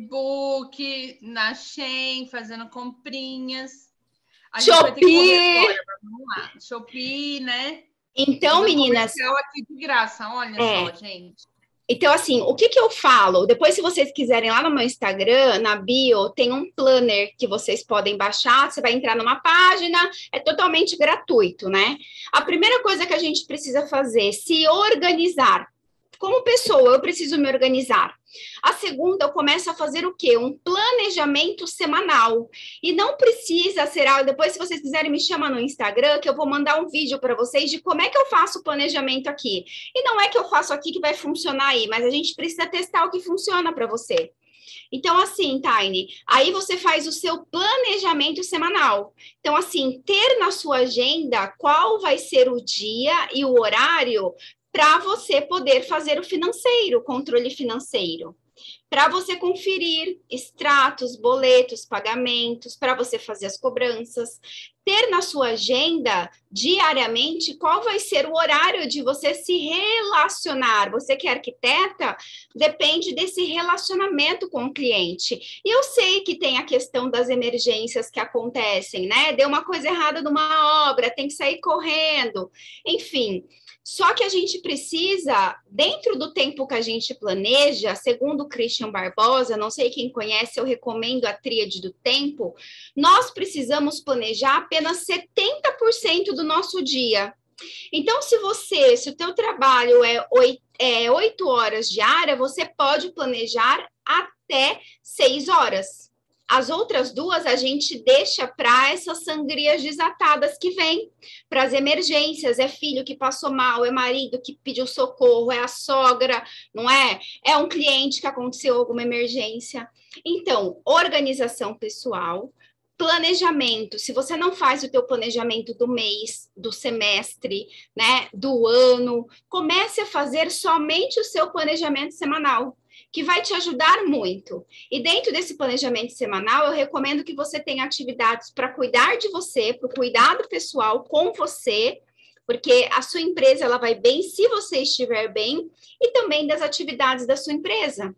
Facebook, na Shein, fazendo comprinhas. A gente vai ter que correr agora, vamos lá. Shopee, né? Então, meninas... aqui de graça, olha é. só, gente. Então, assim, o que que eu falo? Depois, se vocês quiserem, lá no meu Instagram, na bio, tem um planner que vocês podem baixar. Você vai entrar numa página, é totalmente gratuito, né? A primeira coisa que a gente precisa fazer é se organizar. Como pessoa, eu preciso me organizar. A segunda, eu começo a fazer o quê? Um planejamento semanal. E não precisa ser algo... Depois, se vocês quiserem, me chama no Instagram, que eu vou mandar um vídeo para vocês de como é que eu faço o planejamento aqui. E não é que eu faço aqui que vai funcionar aí, mas a gente precisa testar o que funciona para você. Então, assim, Taine, aí você faz o seu planejamento semanal. Então, assim, ter na sua agenda qual vai ser o dia e o horário para você poder fazer o financeiro, o controle financeiro. Para você conferir extratos, boletos, pagamentos, para você fazer as cobranças. Ter na sua agenda, diariamente, qual vai ser o horário de você se relacionar. Você que é arquiteta, depende desse relacionamento com o cliente. E eu sei que tem a questão das emergências que acontecem, né? Deu uma coisa errada numa obra, tem que sair correndo. Enfim... Só que a gente precisa, dentro do tempo que a gente planeja, segundo o Christian Barbosa, não sei quem conhece, eu recomendo a tríade do tempo, nós precisamos planejar apenas setenta por cento do nosso dia. Então, se você, se o teu trabalho é oito, é oito horas diária, você pode planejar até seis horas. As outras duas a gente deixa para essas sangrias desatadas que vêm, para as emergências, é filho que passou mal, é marido que pediu socorro, é a sogra, não é? É um cliente que aconteceu alguma emergência. Então, organização pessoal, planejamento. Se você não faz o teu planejamento do mês, do semestre, né, do ano, comece a fazer somente o seu planejamento semanal, que vai te ajudar muito. E dentro desse planejamento semanal, eu recomendo que você tenha atividades para cuidar de você, para o cuidado pessoal com você, porque a sua empresa ela vai bem se você estiver bem, e também das atividades da sua empresa.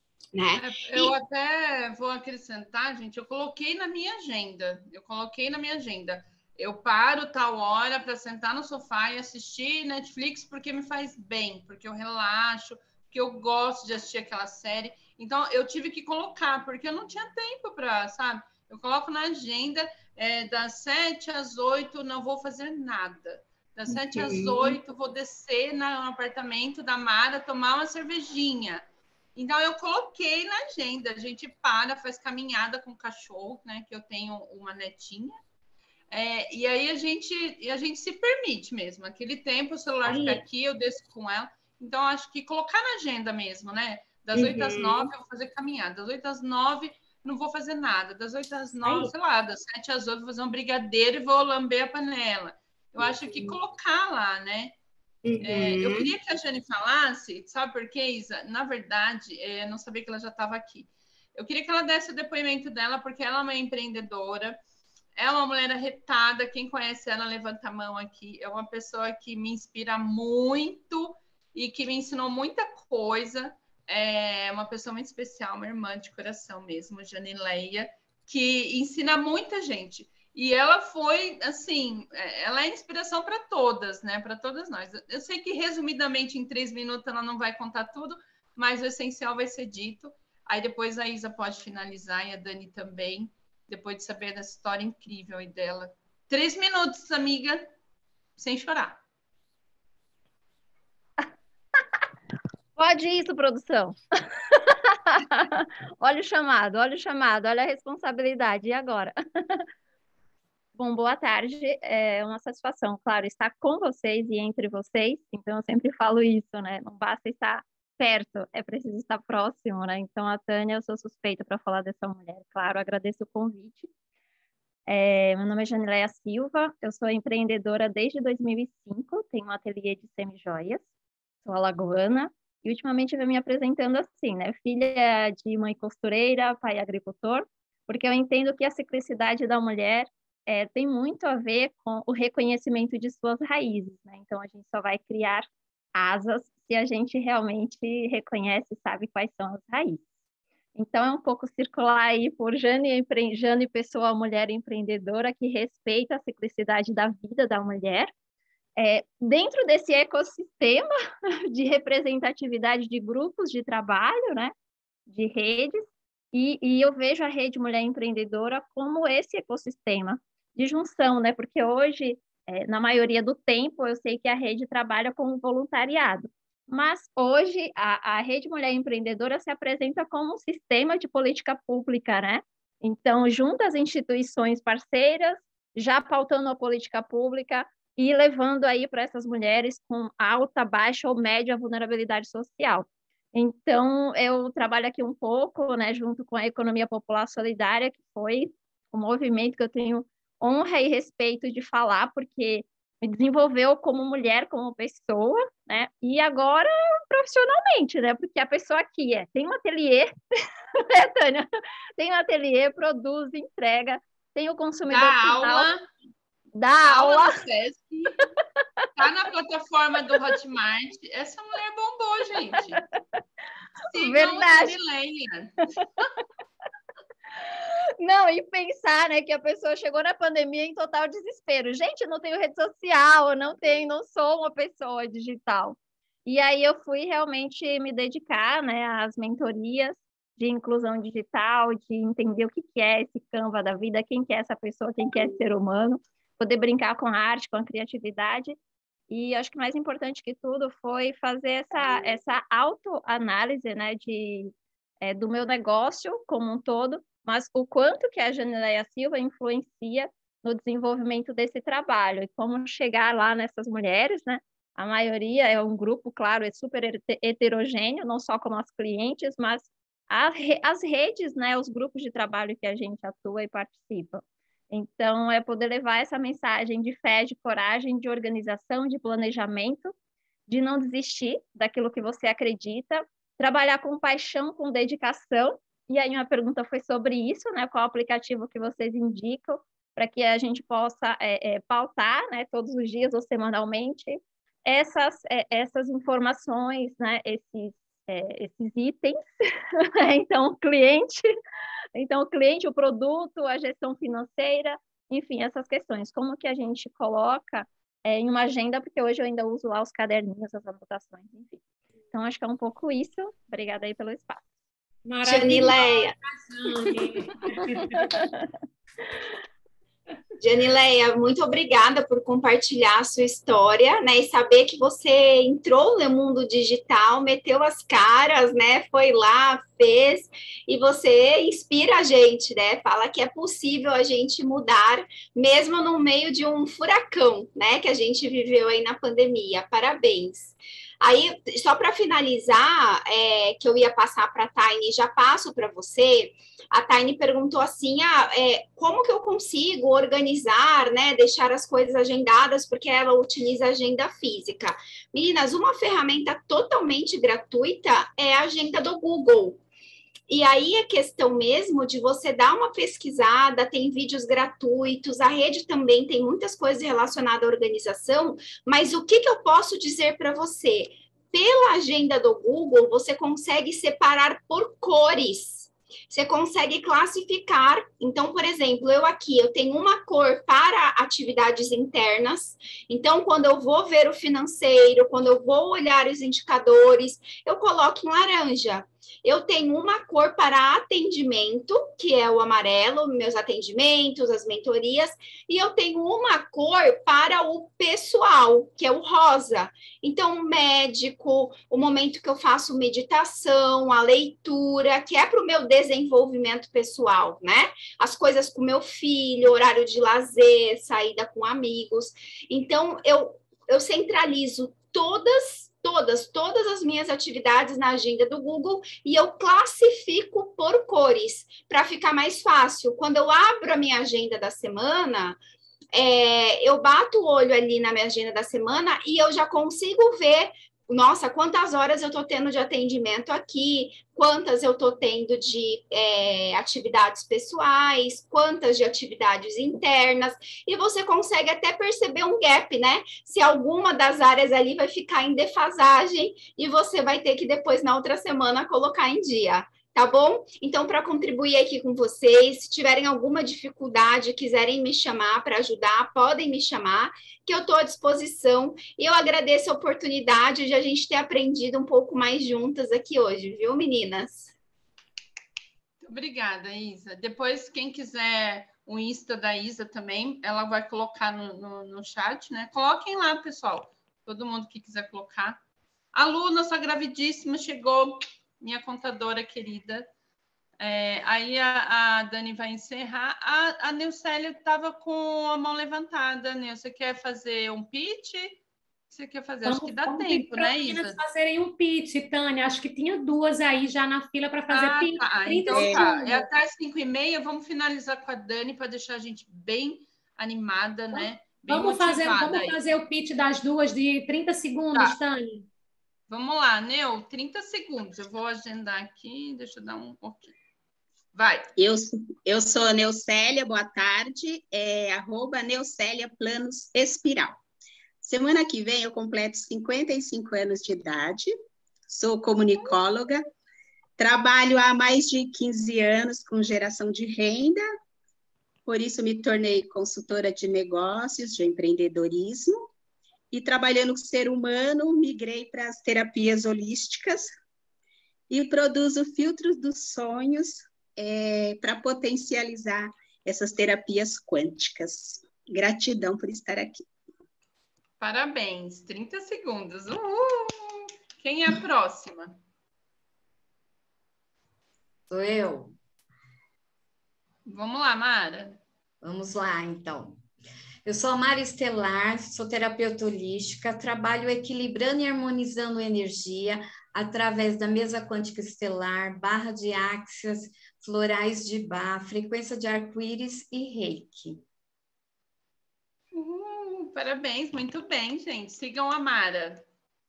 Né? Eu e... até vou acrescentar, gente, eu coloquei na minha agenda, eu coloquei na minha agenda, eu paro tal hora para sentar no sofá e assistir Netflix porque me faz bem, porque eu relaxo, porque eu gosto de assistir aquela série. Então, eu tive que colocar, porque eu não tinha tempo para, sabe? Eu coloco na agenda, é, das sete às oito, não vou fazer nada. Das okay. sete às oito, vou descer no apartamento da Mara, tomar uma cervejinha. Então, eu coloquei na agenda. A gente para, faz caminhada com o cachorro, né? Que eu tenho uma netinha. É, e aí a gente, e a gente se permite mesmo. Aquele tempo o celular fica aqui, eu desço com ela. Então, acho que colocar na agenda mesmo, né? Das oito às nove eu vou fazer caminhada. Das oito às nove não vou fazer nada. Das oito às nove, sei lá, das sete às oito vou fazer um brigadeiro e vou lamber a panela. Eu acho que colocar lá, né? Uhum. É, eu queria que a Jane falasse, sabe por quê, Isa? Na verdade, é, não sabia que ela já estava aqui. Eu queria que ela desse o depoimento dela, porque ela é uma empreendedora, é uma mulher arretada. Quem conhece ela, levanta a mão aqui. É uma pessoa que me inspira muito e que me ensinou muita coisa. É uma pessoa muito especial, uma irmã de coração mesmo, Janileia, que ensina muita gente. E ela foi, assim, ela é inspiração para todas, né? Para todas nós. Eu sei que, resumidamente, em três minutos ela não vai contar tudo, mas o essencial vai ser dito. Aí depois a Isa pode finalizar e a Dani também, depois de saber dessa história incrível aí dela. Três minutos, amiga, sem chorar. Pode isso, produção. Olha o chamado, olha o chamado, olha a responsabilidade. E agora? Bom, boa tarde. É uma satisfação, claro, estar com vocês e entre vocês. Então, eu sempre falo isso, né? Não basta estar perto, é preciso estar próximo, né? Então, a Tânia, eu sou suspeita para falar dessa mulher. Claro, agradeço o convite. É, meu nome é Janileia Silva, eu sou empreendedora desde dois mil e cinco, tenho um ateliê de semijoias, sou alagoana, e ultimamente eu venho me apresentando assim, né? Filha de mãe costureira, pai agricultor, porque eu entendo que a ciclicidade da mulher é, tem muito a ver com o reconhecimento de suas raízes, né? Então, a gente só vai criar asas se a gente realmente reconhece e sabe quais são as raízes. Então, é um pouco circular aí por Jane, Jane Pessoa, mulher empreendedora que respeita a ciclicidade da vida da mulher, é, dentro desse ecossistema de representatividade de grupos de trabalho, né, de redes, e, e eu vejo a Rede Mulher Empreendedora como esse ecossistema de junção, né, porque hoje, é, na maioria do tempo, eu sei que a rede trabalha com voluntariado, mas hoje a, a Rede Mulher Empreendedora se apresenta como um sistema de política pública, né? Então, junta as instituições parceiras, já pautando a política pública e levando aí para essas mulheres com alta, baixa ou média vulnerabilidade social. Então, eu trabalho aqui um pouco, né, junto com a Economia Popular Solidária, que foi um movimento que eu tenho honra e respeito de falar, porque me desenvolveu como mulher, como pessoa, né? E agora profissionalmente, né? Porque a pessoa aqui é, tem um ateliê, né, Tânia? Tem um ateliê, produz, entrega, tem o consumidor dá final, aula, dá aula, aula no Sesc, tá na plataforma do Hotmart. Essa mulher bombou, gente. Sigam verdade. Janileia. Não, e pensar, né, que a pessoa chegou na pandemia em total desespero. Gente, não tenho rede social, não tenho, não sou uma pessoa digital. E aí eu fui realmente me dedicar, né, às mentorias de inclusão digital, de entender o que é esse Canva da vida, quem que é essa pessoa, quem que é esse ser humano, poder brincar com a arte, com a criatividade. E acho que mais importante que tudo foi fazer essa, essa autoanálise, né, de, é, do meu negócio como um todo, mas o quanto que a Janileia Silva influencia no desenvolvimento desse trabalho e como chegar lá nessas mulheres, né? A maioria é um grupo, claro, é super heterogêneo, não só como as clientes, mas a, as redes, né? Os grupos de trabalho que a gente atua e participa. Então, é poder levar essa mensagem de fé, de coragem, de organização, de planejamento, de não desistir daquilo que você acredita, trabalhar com paixão, com dedicação. E aí uma pergunta foi sobre isso, né? Qual aplicativo que vocês indicam para que a gente possa é, é, pautar, né? Todos os dias ou semanalmente essas, é, essas informações, né? Esses, é, esses itens. Então, o cliente, então, o cliente, o produto, a gestão financeira, enfim, essas questões. Como que a gente coloca é, em uma agenda, porque hoje eu ainda uso lá os caderninhos, as anotações, enfim. Então, acho que é um pouco isso. Obrigada aí pelo espaço. Janileia. Janileia, muito obrigada por compartilhar a sua história, né? E saber que você entrou no mundo digital, meteu as caras, né? Foi lá, fez, e você inspira a gente, né? Fala que é possível a gente mudar, mesmo no meio de um furacão, né? Que a gente viveu aí na pandemia. Parabéns. Aí, só para finalizar, é, que eu ia passar para a Taine, já passo para você. A Taine perguntou assim, ah, é, como que eu consigo organizar, né, deixar as coisas agendadas, porque ela utiliza agenda física. Meninas, uma ferramenta totalmente gratuita é a agenda do Google. E aí é questão mesmo de você dar uma pesquisada, tem vídeos gratuitos, a rede também tem muitas coisas relacionadas à organização, mas o que, que eu posso dizer para você? Pela agenda do Google, você consegue separar por cores. Você consegue classificar. Então, por exemplo, eu aqui, eu tenho uma cor para atividades internas. Então, quando eu vou ver o financeiro, quando eu vou olhar os indicadores, eu coloco em laranja. Eu tenho uma cor para atendimento, que é o amarelo, meus atendimentos, as mentorias, e eu tenho uma cor para o pessoal, que é o rosa. Então, o médico, o momento que eu faço meditação, a leitura, que é para o meu desenvolvimento pessoal, né? As coisas com meu filho, horário de lazer, saída com amigos. Então, eu, eu centralizo todas Todas, todas as minhas atividades na agenda do Google e eu classifico por cores, para ficar mais fácil. Quando eu abro a minha agenda da semana, é, eu bato o olho ali na minha agenda da semana e eu já consigo ver, nossa, quantas horas eu estou tendo de atendimento aqui, quantas eu estou tendo de é, atividades pessoais, quantas de atividades internas, e você consegue até perceber um gap, né? Se alguma das áreas ali vai ficar em defasagem e você vai ter que depois, na outra semana, colocar em dia. Tá bom? Então, para contribuir aqui com vocês, se tiverem alguma dificuldade, quiserem me chamar para ajudar, podem me chamar, que eu estou à disposição. E eu agradeço a oportunidade de a gente ter aprendido um pouco mais juntas aqui hoje, viu, meninas? Obrigada, Isa. Depois, quem quiser o Insta da Isa também, ela vai colocar no, no, no chat, né? Coloquem lá, pessoal. Todo mundo que quiser colocar. A Lu, nossa gravidíssima, chegou... minha contadora querida. É, aí a, a Dani vai encerrar. A, a Neucélia estava com a mão levantada. Neu, você quer fazer um pitch? Você quer fazer? Vamos, Acho que dá vamos tempo, né, meninas Isa? fazerem um pitch, Tânia. Acho que tinha duas aí já na fila para fazer Ah, pitch. tá. trinta Então tá. segundos. É até as cinco e meia. Vamos finalizar com a Dani para deixar a gente bem animada, né? Bem Vamos fazer, motivada vamos aí. fazer o pitch das duas de trinta segundos, Tá. Tânia. Vamos lá, Neu, trinta segundos. Eu vou agendar aqui, deixa eu dar um pouquinho. Vai. Eu, eu sou a Neucélia, boa tarde, é arroba Neucélia Planos Espiral. Semana que vem eu completo cinquenta e cinco anos de idade, sou comunicóloga, trabalho há mais de quinze anos com geração de renda, por isso me tornei consultora de negócios, de empreendedorismo, e trabalhando com o ser humano, migrei para as terapias holísticas e produzo filtros dos sonhos é, para potencializar essas terapias quânticas. Gratidão por estar aqui. Parabéns, trinta segundos. Uhul! Quem é a próxima? Sou eu. Vamos lá, Mara. Vamos lá, então. Eu sou a Mara Estelar, sou terapeuta holística, trabalho equilibrando e harmonizando energia através da mesa quântica estelar, barra de áxias, florais de Bach, frequência de arco-íris e reiki. Uhul, parabéns, muito bem, gente. Sigam a Mara.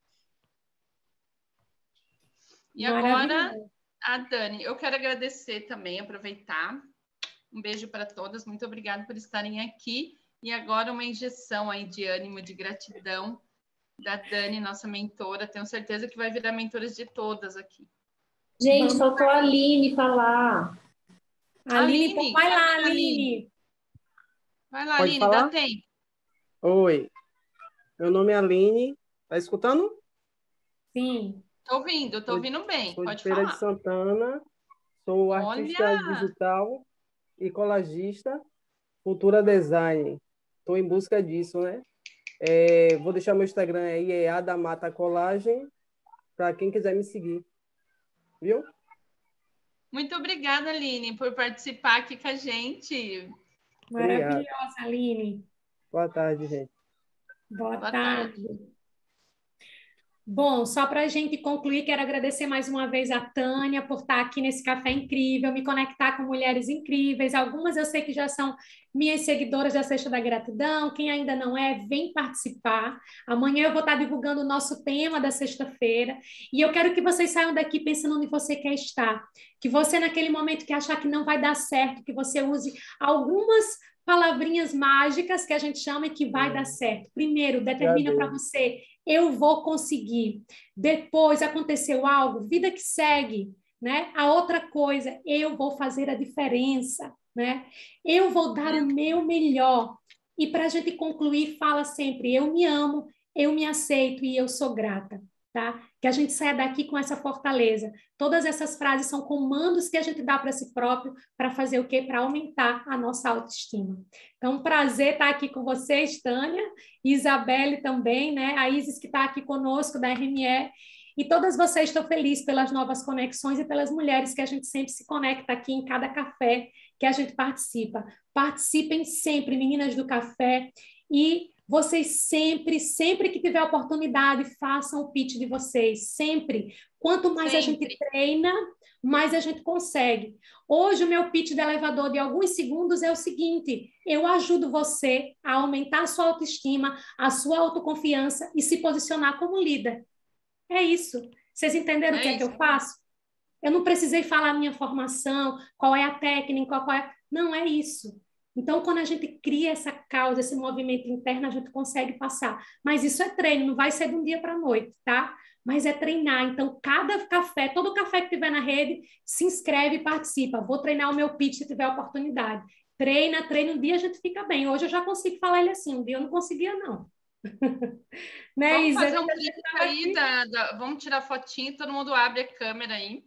E agora, a Dani. Eu quero agradecer também, aproveitar. Um beijo para todas, muito obrigada por estarem aqui. E agora uma injeção aí de ânimo, de gratidão da Dani, nossa mentora. Tenho certeza que vai virar mentoras de todas aqui. Gente, faltou a Aline falar. Aline, Aline, então vai lá, Aline. Aline. Vai lá, Pode Aline, falar? dá tempo. Oi, meu nome é Aline. Tá escutando? Sim. Tô ouvindo, tô ouvindo bem. Sou de Pode Feira falar. de Santana. Sou Olha! artista digital e colagista. Futura Design. Estou em busca disso, né? É, vou deixar meu Instagram aí, é Adamata Colagem, para quem quiser me seguir. Viu? Muito obrigada, Aline, por participar aqui com a gente. Maravilhosa, Aline. Boa tarde, gente. Boa, Boa tarde. tarde. Bom, só para a gente concluir, quero agradecer mais uma vez a Tânia por estar aqui nesse café incrível, me conectar com mulheres incríveis. Algumas eu sei que já são minhas seguidoras da Sexta da Gratidão. Quem ainda não é, vem participar. Amanhã eu vou estar divulgando o nosso tema da sexta-feira. E eu quero que vocês saiam daqui pensando onde você quer estar. Que você, naquele momento que achar que não vai dar certo, que você use algumas palavrinhas mágicas que a gente chama e que vai hum. dar certo. Primeiro, determina para você, eu vou conseguir. Depois, aconteceu algo, vida que segue, né? A outra coisa, eu vou fazer a diferença, né? Eu vou dar o meu melhor. E para a gente concluir, fala sempre, eu me amo, eu me aceito e eu sou grata. Tá? Que a gente saia daqui com essa fortaleza. Todas essas frases são comandos que a gente dá para si próprio para fazer o quê? Para aumentar a nossa autoestima. Então, um prazer estar aqui com vocês, Tânia, Isabelle também, né? A Isis que está aqui conosco da R M E, e todas vocês. Estou feliz pelas novas conexões e pelas mulheres que a gente sempre se conecta aqui em cada café que a gente participa. Participem sempre, meninas do café, e vocês sempre, sempre que tiver oportunidade, façam o pitch de vocês, sempre. Quanto mais sempre. a gente treina, mais a gente consegue. Hoje, o meu pitch de elevador de alguns segundos é o seguinte: eu ajudo você a aumentar a sua autoestima, a sua autoconfiança e se posicionar como líder. É isso. Vocês entenderam é o que isso. é que eu faço? Eu não precisei falar a minha formação, qual é a técnica, qual é... Não é isso. Então, quando a gente cria essa causa, esse movimento interno, a gente consegue passar. Mas isso é treino, não vai ser de um dia para a noite, tá? Mas é treinar. Então, cada café, todo café que tiver na rede, se inscreve e participa. Vou treinar o meu pitch se tiver oportunidade. Treina, treina, um dia a gente fica bem. Hoje eu já consigo falar ele assim, um dia eu não conseguia, não. Né, vamos Isa? fazer um clipe aí, da, da, vamos tirar fotinho, todo mundo abre a câmera aí.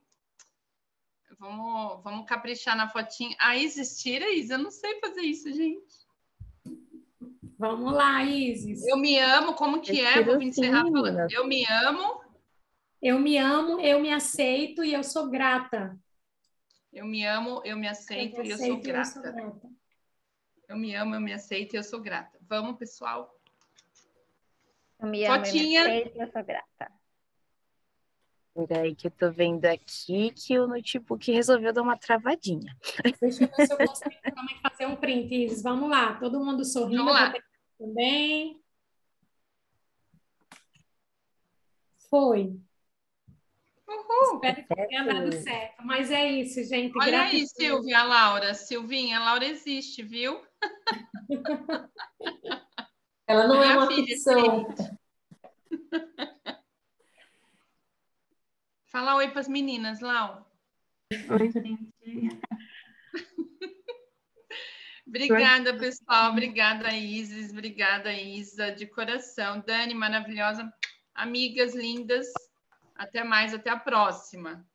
Vamos, vamos caprichar na fotinha. A Isis, tira, Isis. Eu não sei fazer isso, gente. Vamos lá, Isis. Eu me amo, como que é? Vou encerrar falando. Eu me amo. Eu me amo, eu me aceito e eu sou grata. Eu me amo, eu me aceito, eu e eu sou grata. Eu sou grata. Eu me amo, eu me aceito e eu sou grata. Vamos, pessoal. Eu me amo, fotinha. Eu me aceito e eu sou grata. Peraí que eu tô vendo aqui que o notebook resolveu dar uma travadinha. Deixa eu ver se eu consigo também fazer um print, Isis. Vamos lá, todo mundo sorrindo. Vamos lá. Também. Foi. Uhul. Espero que tenha dado certo. Mas é isso, gente. Olha Gratidão. aí, Silvia, a Laura. Silvinha, a Laura existe, viu? Ela não Minha é uma filha, ficção. Fala oi para as meninas, Lau. Oi, gente. Obrigada, pessoal. Obrigada, Isis. Obrigada, Isa, de coração. Dani, maravilhosa. Amigas lindas. Até mais, até a próxima.